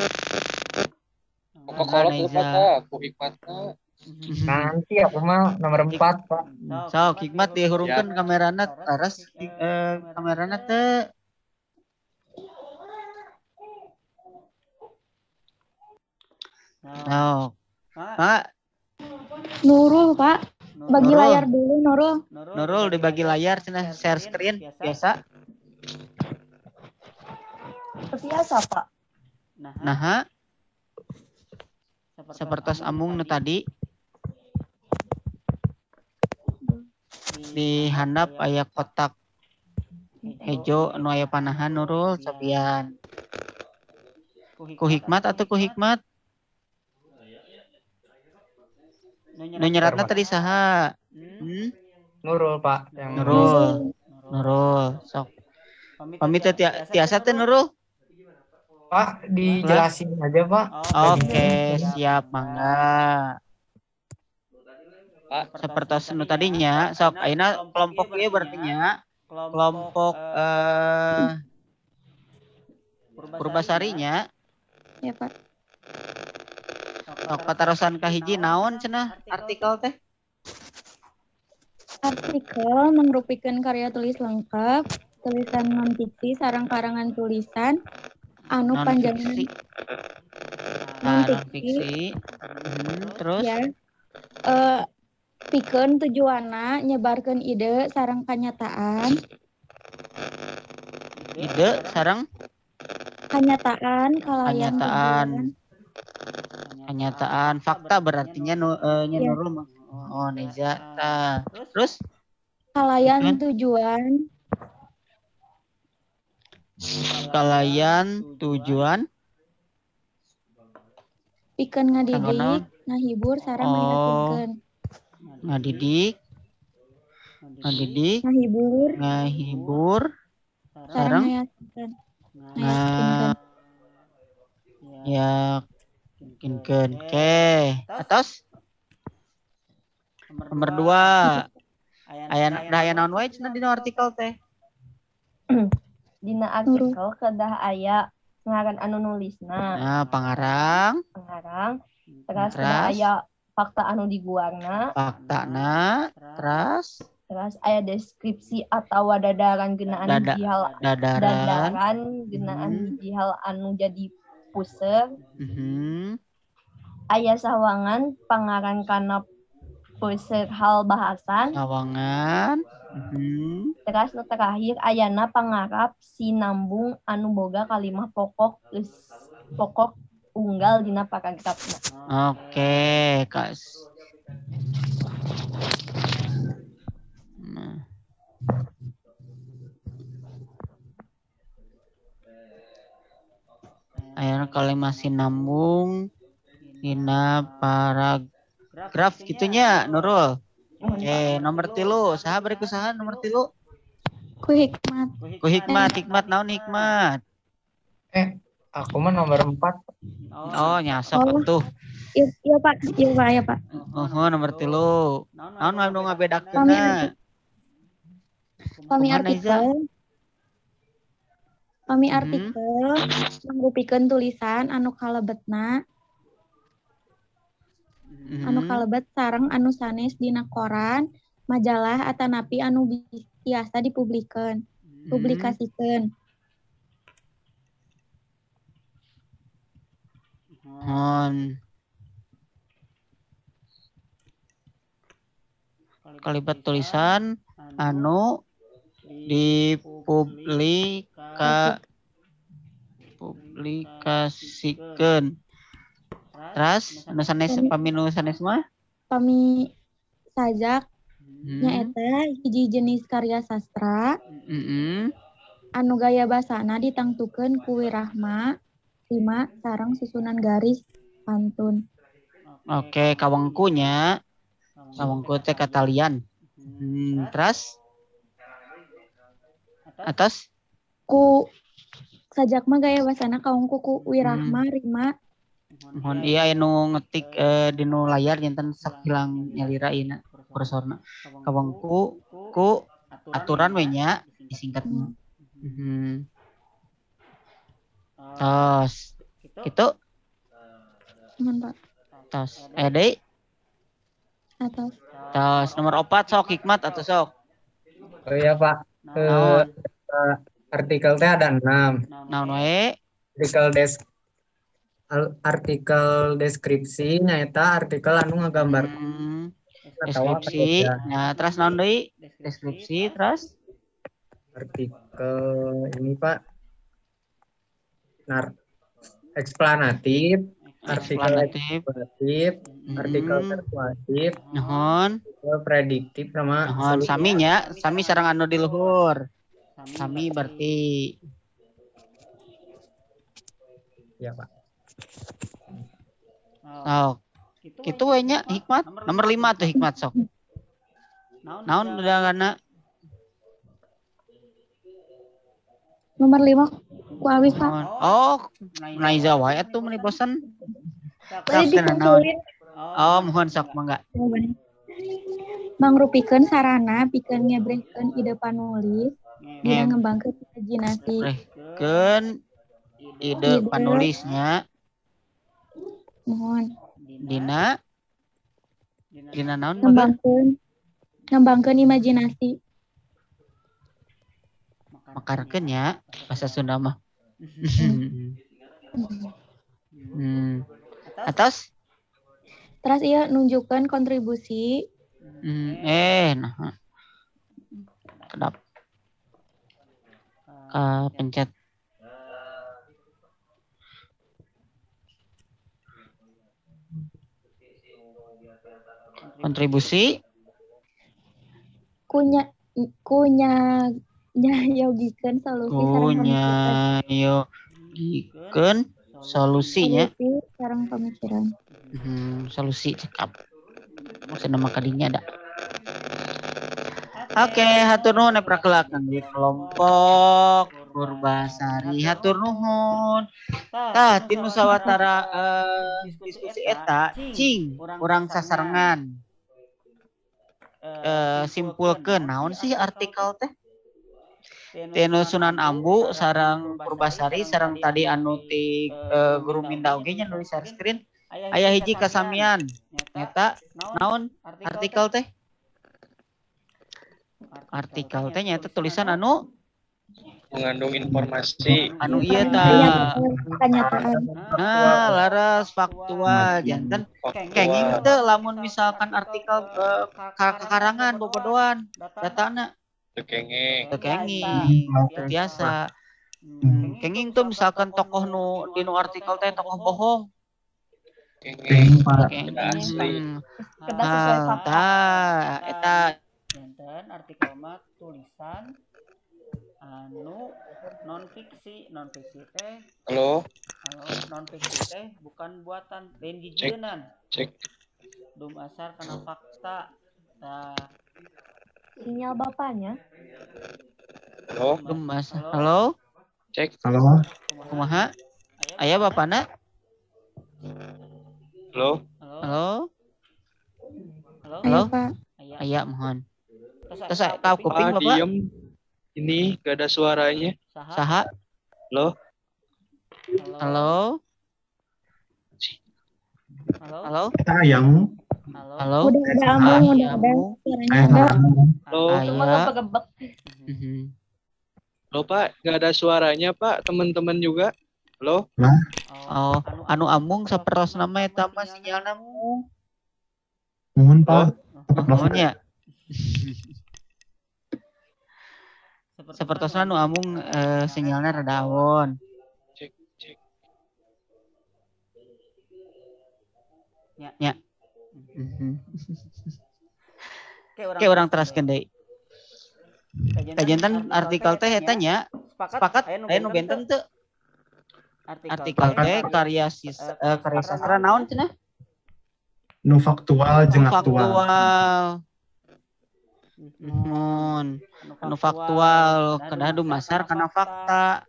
Pokok kolot lupa tak, ku Hikmatna. Nanti aku mah nomor empat Pak. Sok Hikmat dihurungkeun kamerana taras eh, kamerana teh. Sok. Pak. Nurul, Pak. Bagi Nurul. layar dulu, Nurul. Nurul dibagi layar cenah share screen biasa. Biasa, Pak. Nah, sapertos amung nu tadi di handap aya kotak hejo nu aya panahan Nurul sabian. Ku Hikmat atau ku Hikmat? Nu nyeratna tadi saha? Hmm? Nurul Pak. Yang Nurul. Nurul. Sok. Pamit teh tiasa teh Nurul? Pak, dijelasin aja Pak. Oke, siap mangga. Sapertos nu tadinya, sok ayeuna kelompok ieu berarti nya kelompok eh Purbasarinya. Ya, Pak. Sok patarosan ka hiji naon cenah artikel teh? Artikel mangrupikeun karya tulis lengkap, tulisan non fiksi sareng karangan tulisan anu panjangan non fiksi. Hmm, terus ya. Eh pikeun tujuanna nyebarkeun ide sareng kanyataan. Ide sareng kanyataan kalayan kanyataan. Kenyataan fakta berartinya nu uh, nya ya. Nurul. Oh, Neza. Nah, terus kalayan tujuan kalayan tujuan pikeun ngadidik, ngahibur sareng ngayakinkeun. Ngadidik, ngadidik, ngahibur, ngahibur sareng ngayakinkeun. Ngayakinkeun. Ya yakinkeun. Oke. Atos nomor dua. Aya dah aya naon wae cenah dina artikel teh? Dina artikel kedah aya ngaran anu nulisna. Nah, pangarang. Pangarang. Terus kedah aya fakta anu diguarna. Faktana. Terus Terus aya deskripsi atau dadaran geunaan Dada, hiji hal dadaran. dadaran geunaan Mhm. hiji hal anu jadi puseur. Mhm. Aya sawangan pangaran kana puseur hal bahasan. Sawangan. Mhm. Terus nu terakhir ayana pangarap sinambung anu boga kalimah pokok geus pokok unggal dina paragrafna. Oke, Kak. Nah. Ayeuna kalimat sinambung dina paragraf gitunya Nurul. Oke, nomor tilu, saha bari kusaha nomor tilu? Ku hikmat. Ku hikmat, hikmat naon hikmat? Eh, aku mah nomor empat. Oh, nyasok Oh. tuh. Iya, iya Pak, iya Pak, iya Pak. Oh, nomor tilu. Naon mah nu Pami ngabedakeunna? Pami Kumaha, Naiza? artikel. Pami Mhm. artikel mangrupikeun tulisan anu kalebetna anu Mhm. kalebet sareng anu sanes dina koran, majalah atanapi anu bi- biasa dipublikeun, publikasikeun. Mohon kalibat tulisan anu dipublika publikasikeun. Terus anu sanes pami nu sanes mah? Pami sajak Hmm. nyaeta hiji jenis karya sastra Heeh. anu gaya basana ditangtukeun ku wirahma, rima sareng susunan garis pantun. Oke, kawengkunya. Kawengku teh katalian. Hmm, terus atas Ku sajak mah gaya basana kawengku ku wirahma, rima mohon iya anu ngetik eh, di nu layar jantan sak hilang nyalira ieu kursorna. Kawengku ku aturan we nya disingkatna. Mhm. Tos. Kitu. Mohon Pak. Tos. Eh deui. Atas. Tos nomor opat sok hikmat atau sok. Oh iya Pak. Eh, eh, artikel teh ada enam. Naon wae? Artikel des al- artikel deskripsi nyaeta artikel anu ngagambar Hmm, atawa deskripsi. ya. Nah, terus naon deui? Deskripsi terus Artikel ini Pak. Nar eksplanatif, artikel eksplanatif. eksplanatif, artikel Hmm. persuasif, Nuhun. artikel prediktif sama Nuhun solusi. sami nya, sami sareng anu di luhur. Sami berarti Ya Pak. sok. Kitu we nya hikmat. Nomor lima tuh hikmat sok. Naon undanganna? Nomor lima ku Awif Pak. Nuhun. Oh, Naiza wae atuh meni bosan. Tadi Sok cenah naon? dikumpulin. Oh, mohon sok mangga. Mangrupikeun sarana pikeun ngebrehkeun ide panulis dina ngembangkeun imajinasi. Brehkeun ide Ide. panulisnya Mohon dina dina naon bagan? ngembangkeun ngembangkeun imajinasi. Makarkeun nya bahasa Sunda mah. Hmm. Atas Terus ieu nunjukkeun kontribusi hmm, eh nah. Kedap. Ka pencet. Kontribusi kunya kunya nyayogikeun solusi sareng punya pemikiran. yogikeun solusinya. Solusi sareng pemikiran. Hmm, solusi cekap. Maksudna mah kadinya ada. Oke, hatur nuhun neprakelakeun di kelompok Purbasari. Hatur nuhun. Tah, tinu sawatara eh, diskusi eta cing urang sasarengan. Eh, simpulkeun naon sih artikel teh? Tinu Sunan Ambu sareng Purbasari sareng tadi anu ti eh, Guru Minda oge nya nulis share screen. Aya hiji kasamian. Nyata naon artikel teh? artikel teh nyata tulisan anu mengandung informasi anu iya ta Kenyataan. nah laras faktual jantan kenging teh lamun misalkan artikel eh, ka- karangan bobodoan datana kenging teu kenging teu biasa. Hmm, kenging tuh misalkan tokoh nu di nu artikel teh tokoh bohong kenging kenging tidak asli Kedah sesuai ah fakta. tah eta janten artikel mah tulisan anu non fiksi non fiksi teh halo anu non fiksi teh bukan buatan lain jijienan cek dumasar kana fakta. Nah, Sinyal bapaknya. halo Mas halo cek Halo, kumaha aya bapana halo halo halo halo Pak. aya mohon terus Terus kau kuping ah bapak diem ini gak ada suaranya saha halo halo halo halo kita ayam, halo halo Udah ada amung, udah ada. Ayamu. Suaranya ayam ada. kamu. halo Cuma Aya. gebek-gebek. Mhm. halo pak gak ada suaranya pak teman-teman juga halo Oh, anu amung saperos nama eta mah sinyalna mung. Mohon Pak. Mohon ya. Sapertosna anu amung eh, sinyalna rada awon. cek cek Ya. Mhm. Kayak Oke orang teraskeun deui. Kajentan artikel teh eta nya sepakat aya nu benten teu? Artikel teh karya sis, eh, karya sastra naon cenah? Nu faktual jeung aktual. Faktual. Mun anu faktual kedah dumasar kana fakta.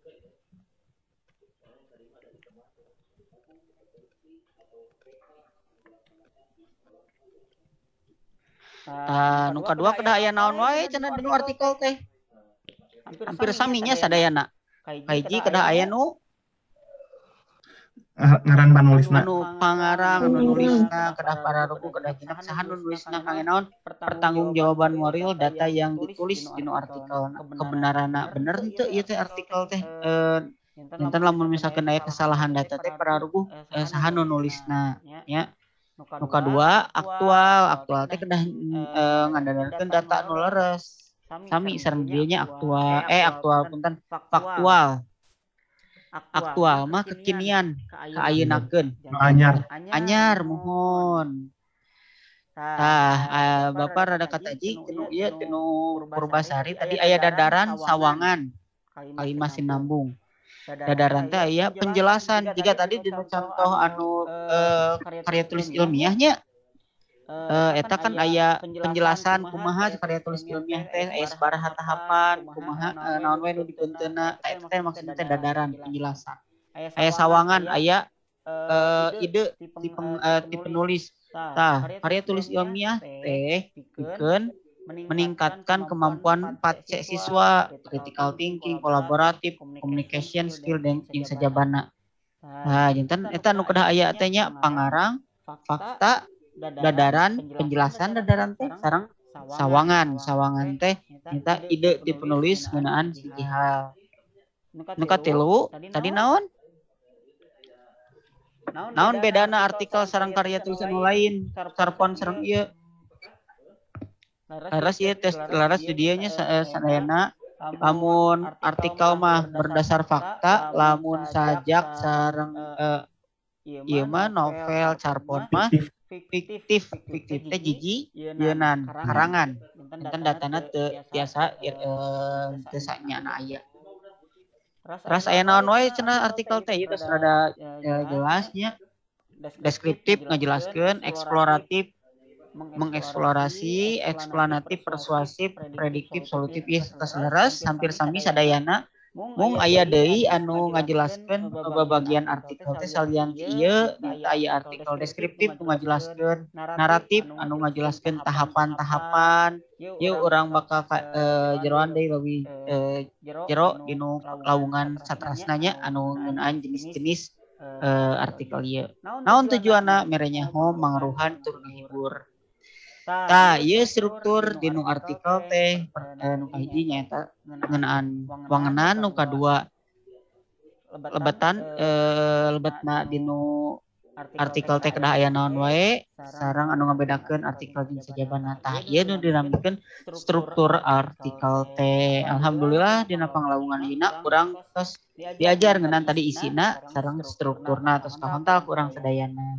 Tah nu kadua kedah aya naon wae cenah dinu artikel teh. Hampir saminya sadayana. Kaiji kedah aya nu Ah, ngaran panulisna. anu pangarang anu nulisna kedah pararuku kedah genep saha nu nulisna kangge naon pertanggungjawaban moral data yang ditulis dinu artikel kebenaranna bener henteu ieu teh artikel teh eh enten lamun misalkan aya kesalahan data teh pararuku eh, saha nu nulisna nya nu kadua aktual aktual teh kedah eh, ngadadarkeun data nu leres sami sareng dieu nya aktual eh aktual punten faktual aktual mah kekinian kaayeunakeun Nu anyar. anyar mohon tah uh, bapak rada kataji tinu ieu tinu Purbasari tadi aya dadaran sawangan kalimat sinambung dadaran teh aya penjelasan jika tadi dinu contoh anu uh, karya tulis ilmiahnya Uh, eta kan aya penjelasan kumaha karya tulis ilmiah teh aya sabaraha tahapan kumaha uh, naon we nu dipeunteunna eta teh maksudna teh dadaran penjelasan aya sawangan aya uh, ide ti, peng, uh, ti penulis tah karya tulis ilmiah teh pikeun meningkatkan kemampuan empat C siswa critical thinking kolaboratif communication skill dan jeung sajabana nah janten eta nu kedah aya teh nya pangarang fakta dadaran penjelasan dadaran teh sareng sawangan sawangan teh nyata ide ti penulis ngeunaan siji hal nu katilu tadi naon naon bedana artikel sareng karya tulisan nu lain sarpon sareng ieu laras ieu tes laras di dieu nya sadayana lamun artikel mah berdasar fakta lamun sajak sareng uh, ieu mah novel carpon mah fiktif fiktif teh jiji yeunaan karangan enten datana teu biasa teu sanyana aya ras aya naon wae cenah artikel teh ieu geus rada jelasnya deskriptif ngajelaskeun eksploratif mengeksplorasi eksplanatif persuasif prediktif solutif ieu tos leres hampir sami sadayana mung aya deui anu ngajelaskeun babagian artikel teh salian ieu nyata aya artikel deskriptif nu ngajelaskeun naratif anu ngajelaskeun tahapan-tahapan ieu urang bakal uh, jeroan deui leuwih uh, jero dinu lawungan satrasna nya anu ngeunaan jenis-jenis uh, artikel ieu naon tujuanna mere nyaho mangruhan tur ngahibur Tah ieu struktur di nu artikel teh eh, nu kahiji nyaeta ngeunaan wangenan, nu kadua lebetan eh, lebetna di nu artikel teh kedah aya naon wae sareng anu ngabedakeun artikel jeung sajabana. Tah ieu nu dinamikeun struktur artikel teh. Alhamdulillah dina panglawungan ieu urang tos diajar ngeunaan tadi isina sareng strukturna tos kahontal ku urang sadayana.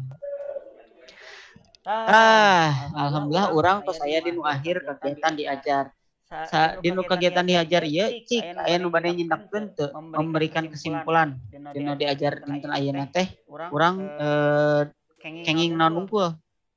Ah, alhamdulillah orang tos aya di nu akhir kegiatan diajar. Sa di nu kegiatan diajar ieu cik aya nu bade nyindakkeun teu memberikan kesimpulan di nu diajar dinten ayeuna teh urang eh, kenging naon unggul.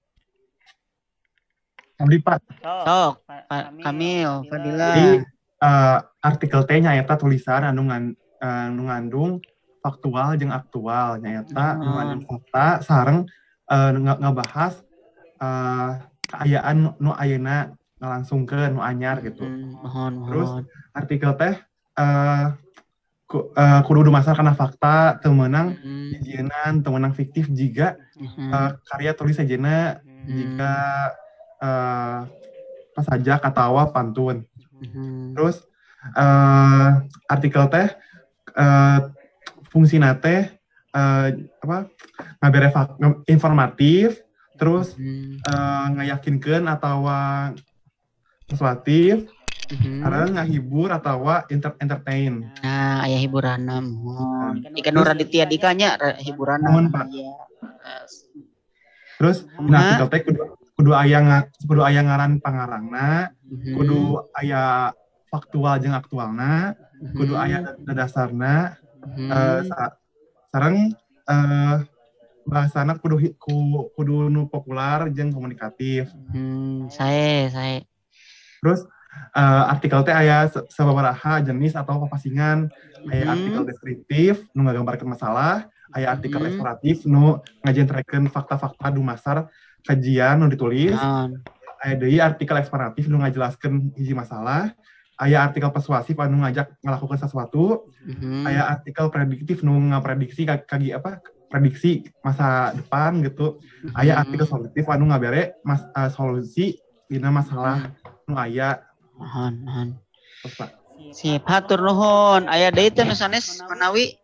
Abdi Pak. Sok, Pak Kamil, Fadila. Jadi uh, artikel teh nyaeta tulisan anu ngan, uh, nu ngandung faktual jeung aktual nyaeta nu ngandung fakta sareng uh, ngebahas uh, keayaan nu ayeuna ngalangsungkeun nu anyar gitu. Mohon, Terus mohon. artikel teh uh, ku, uh, kudu dumasar kana fakta teu meunang hijienan teu meunang fiktif jiga uh, karya tulis sejenna jika uh, pasajak atawa pantun. Terus uh, artikel teh uh, fungsina teh uh, apa ngabere fak- informatif terus uh, ngayakinkeun atawa persuasif sareng ngahibur atawa enter- entertain. Nah, aya hiburanna mohon. Ikan nu Raditya Dika nya hiburanna. Mohon, Pak. Iya. Terus dina artikel teh kudu kudu aya nga- kudu aya ngaran pangarangna, kudu aya faktual jeung aktualna, kudu aya dasarna, eh, sa- sareng eh, bahasana kudu hi- ku- kudu nu populer jeung komunikatif. Hmm, sae, sae. Terus eh, artikel teh aya se- sababaraha jenis atau papasingan, aya artikel deskriptif nu ngagambarkeun masalah, aya artikel eksploratif nu ngajentrekeun fakta-fakta dumasar kajian nu ditulis. Aya deui artikel eksploratif nu ngajelaskeun hiji masalah, aya artikel persuasif anu ngajak ngalakukeun sesuatu, aya artikel prediktif nu ngaprediksi ka- kagi apa prediksi masa depan gitu, aya artikel solutif anu ngabere mas, uh, solusi dina masalah nu aya. Mohon, mohon. Terus, Pak. Sip, hatur nuhun. Aya deui teh nu sanes manawi?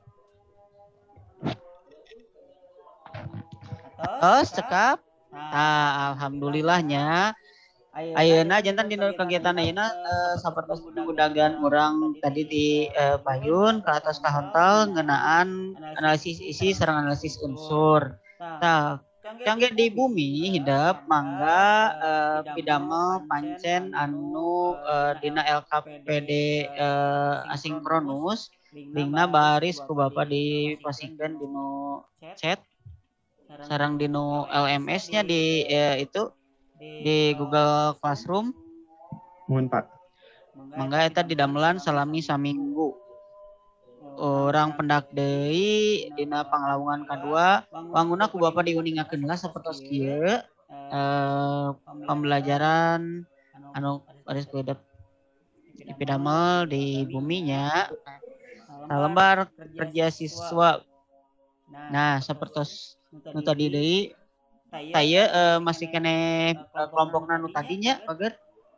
Oh, cekap. Nah, alhamdulillahnya ayeuna jantan dina kegiatan ayeuna eh, sapertos ngudagan urang tadi di eh, Payun ke atas kahontal ngeunaan analisis isi sareng analisis unsur. Tah, cangge di bumi hidup mangga eh, pidamel pancen anu eh, dina L K P D eh, asinkronus lingna baris ku Bapak diposingkeun dinu chat sareng dinu L M S-nya di eh, itu di Google Classroom. Mohon, Pak. Mangga eta didamelan salami saminggu. Orang pendak deui dina panglawungan kadua wangunna ku Bapak diuningakeun lah sapertos kieu eh, pembelajaran anu baris kuedep dipidamel di buminya lembar kerja siswa. Nah, sapertos nu tadi deui saya uh, masih kene uh, kelompokna nu tadinya pager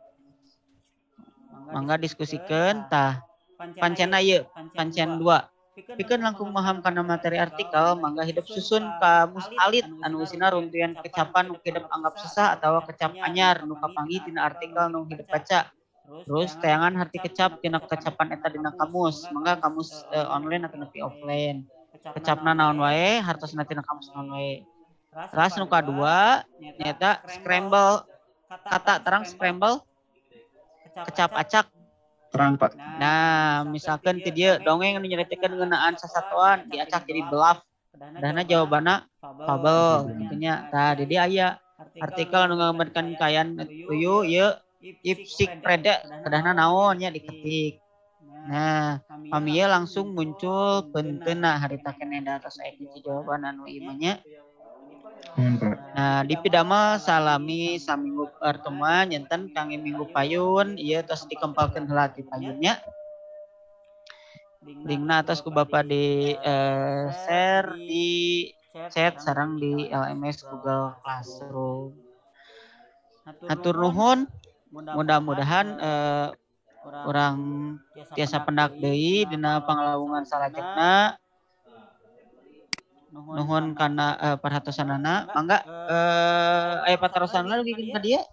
mangga diskusikeun tah pancen ieu pancen dua pikeun langkung paham kana materi artikel mangga hidup susun kamus alit anu isina runtuyan kecapan nu hidup anggap susah atawa kecap anyar nu kapanggih tina artikel nu hidup baca. Terus tayangan harti kecap tina kecapan eta dina kamus mangga kamus uh, online atau nepi offline kecapna naon wae hartosna tina kamus naon wae. Terus nu kadua nyata scramble kata terang scramble kecap acak terang, Pak. Nah, misalkan ti dieu dongeng anu nyaritakeun ngeunaan sasatuan diacak jadi bluff. Dahna jawabanna fabel kitu nya. Tah di dieu aya artikel anu nggambarkeun kayan tuyul ieu if sick preda kedahna naon nya diketik. Nah, pamieu langsung muncul penteuna harita keneh atas aya kunci jawaban anu ieu nya. Nah, di pidamel salami saminggu pertemuan janten kangge minggu payun ieu tos dikempalkeun heula ti payunnya. Linkna atas ku Bapak di eh, share di chat sareng di L M S Google Classroom. Hatur nuhun. Mudah-mudahan eh, orang tiasa pendak deui dina pangalawungan salajengna. Nuhun kana eh, perhatosanana. Mangga eh, aya patarosan lagi ka dieu.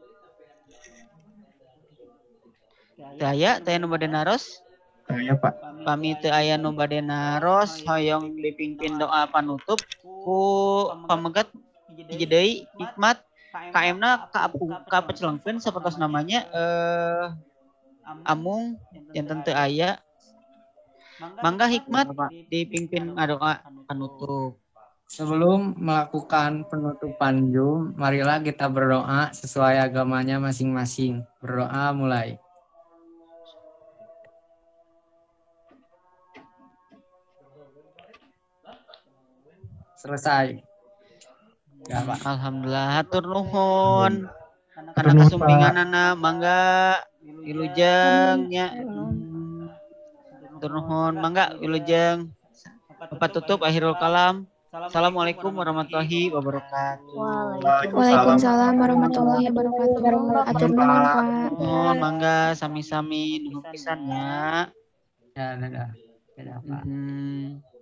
Teu aya, teu aya nu bade naros. Saya Pak. Pami teu aya nu bade naros, hoyong dipimpin doa panutup ku pamegat hiji deui Hikmat. K M-na kapecelengkeun sapertos namanya eh Amung janten teu aya. Mangga Hikmat dipimpin ngadoa panutup. Sebelum melakukan penutupan Zoom, marilah kita berdoa sesuai agamanya masing-masing. Berdoa mulai. Selesai. Ya, Pak. Alhamdulillah hatur nuhun. Karena Hatur nuhun, kasumpinganana mangga wilujeng nya. Hatur nuhun mangga wilujeng. Bapak tutup akhirul kalam. Assalamualaikum warahmatullahi wabarakatuh. Waalaikumsalam warahmatullahi wabarakatuh. Atur nuhun Pak. Nuhun mangga sami-sami nuhun pisan nya. Ya, dadah. Dadah, Pak. Hmm.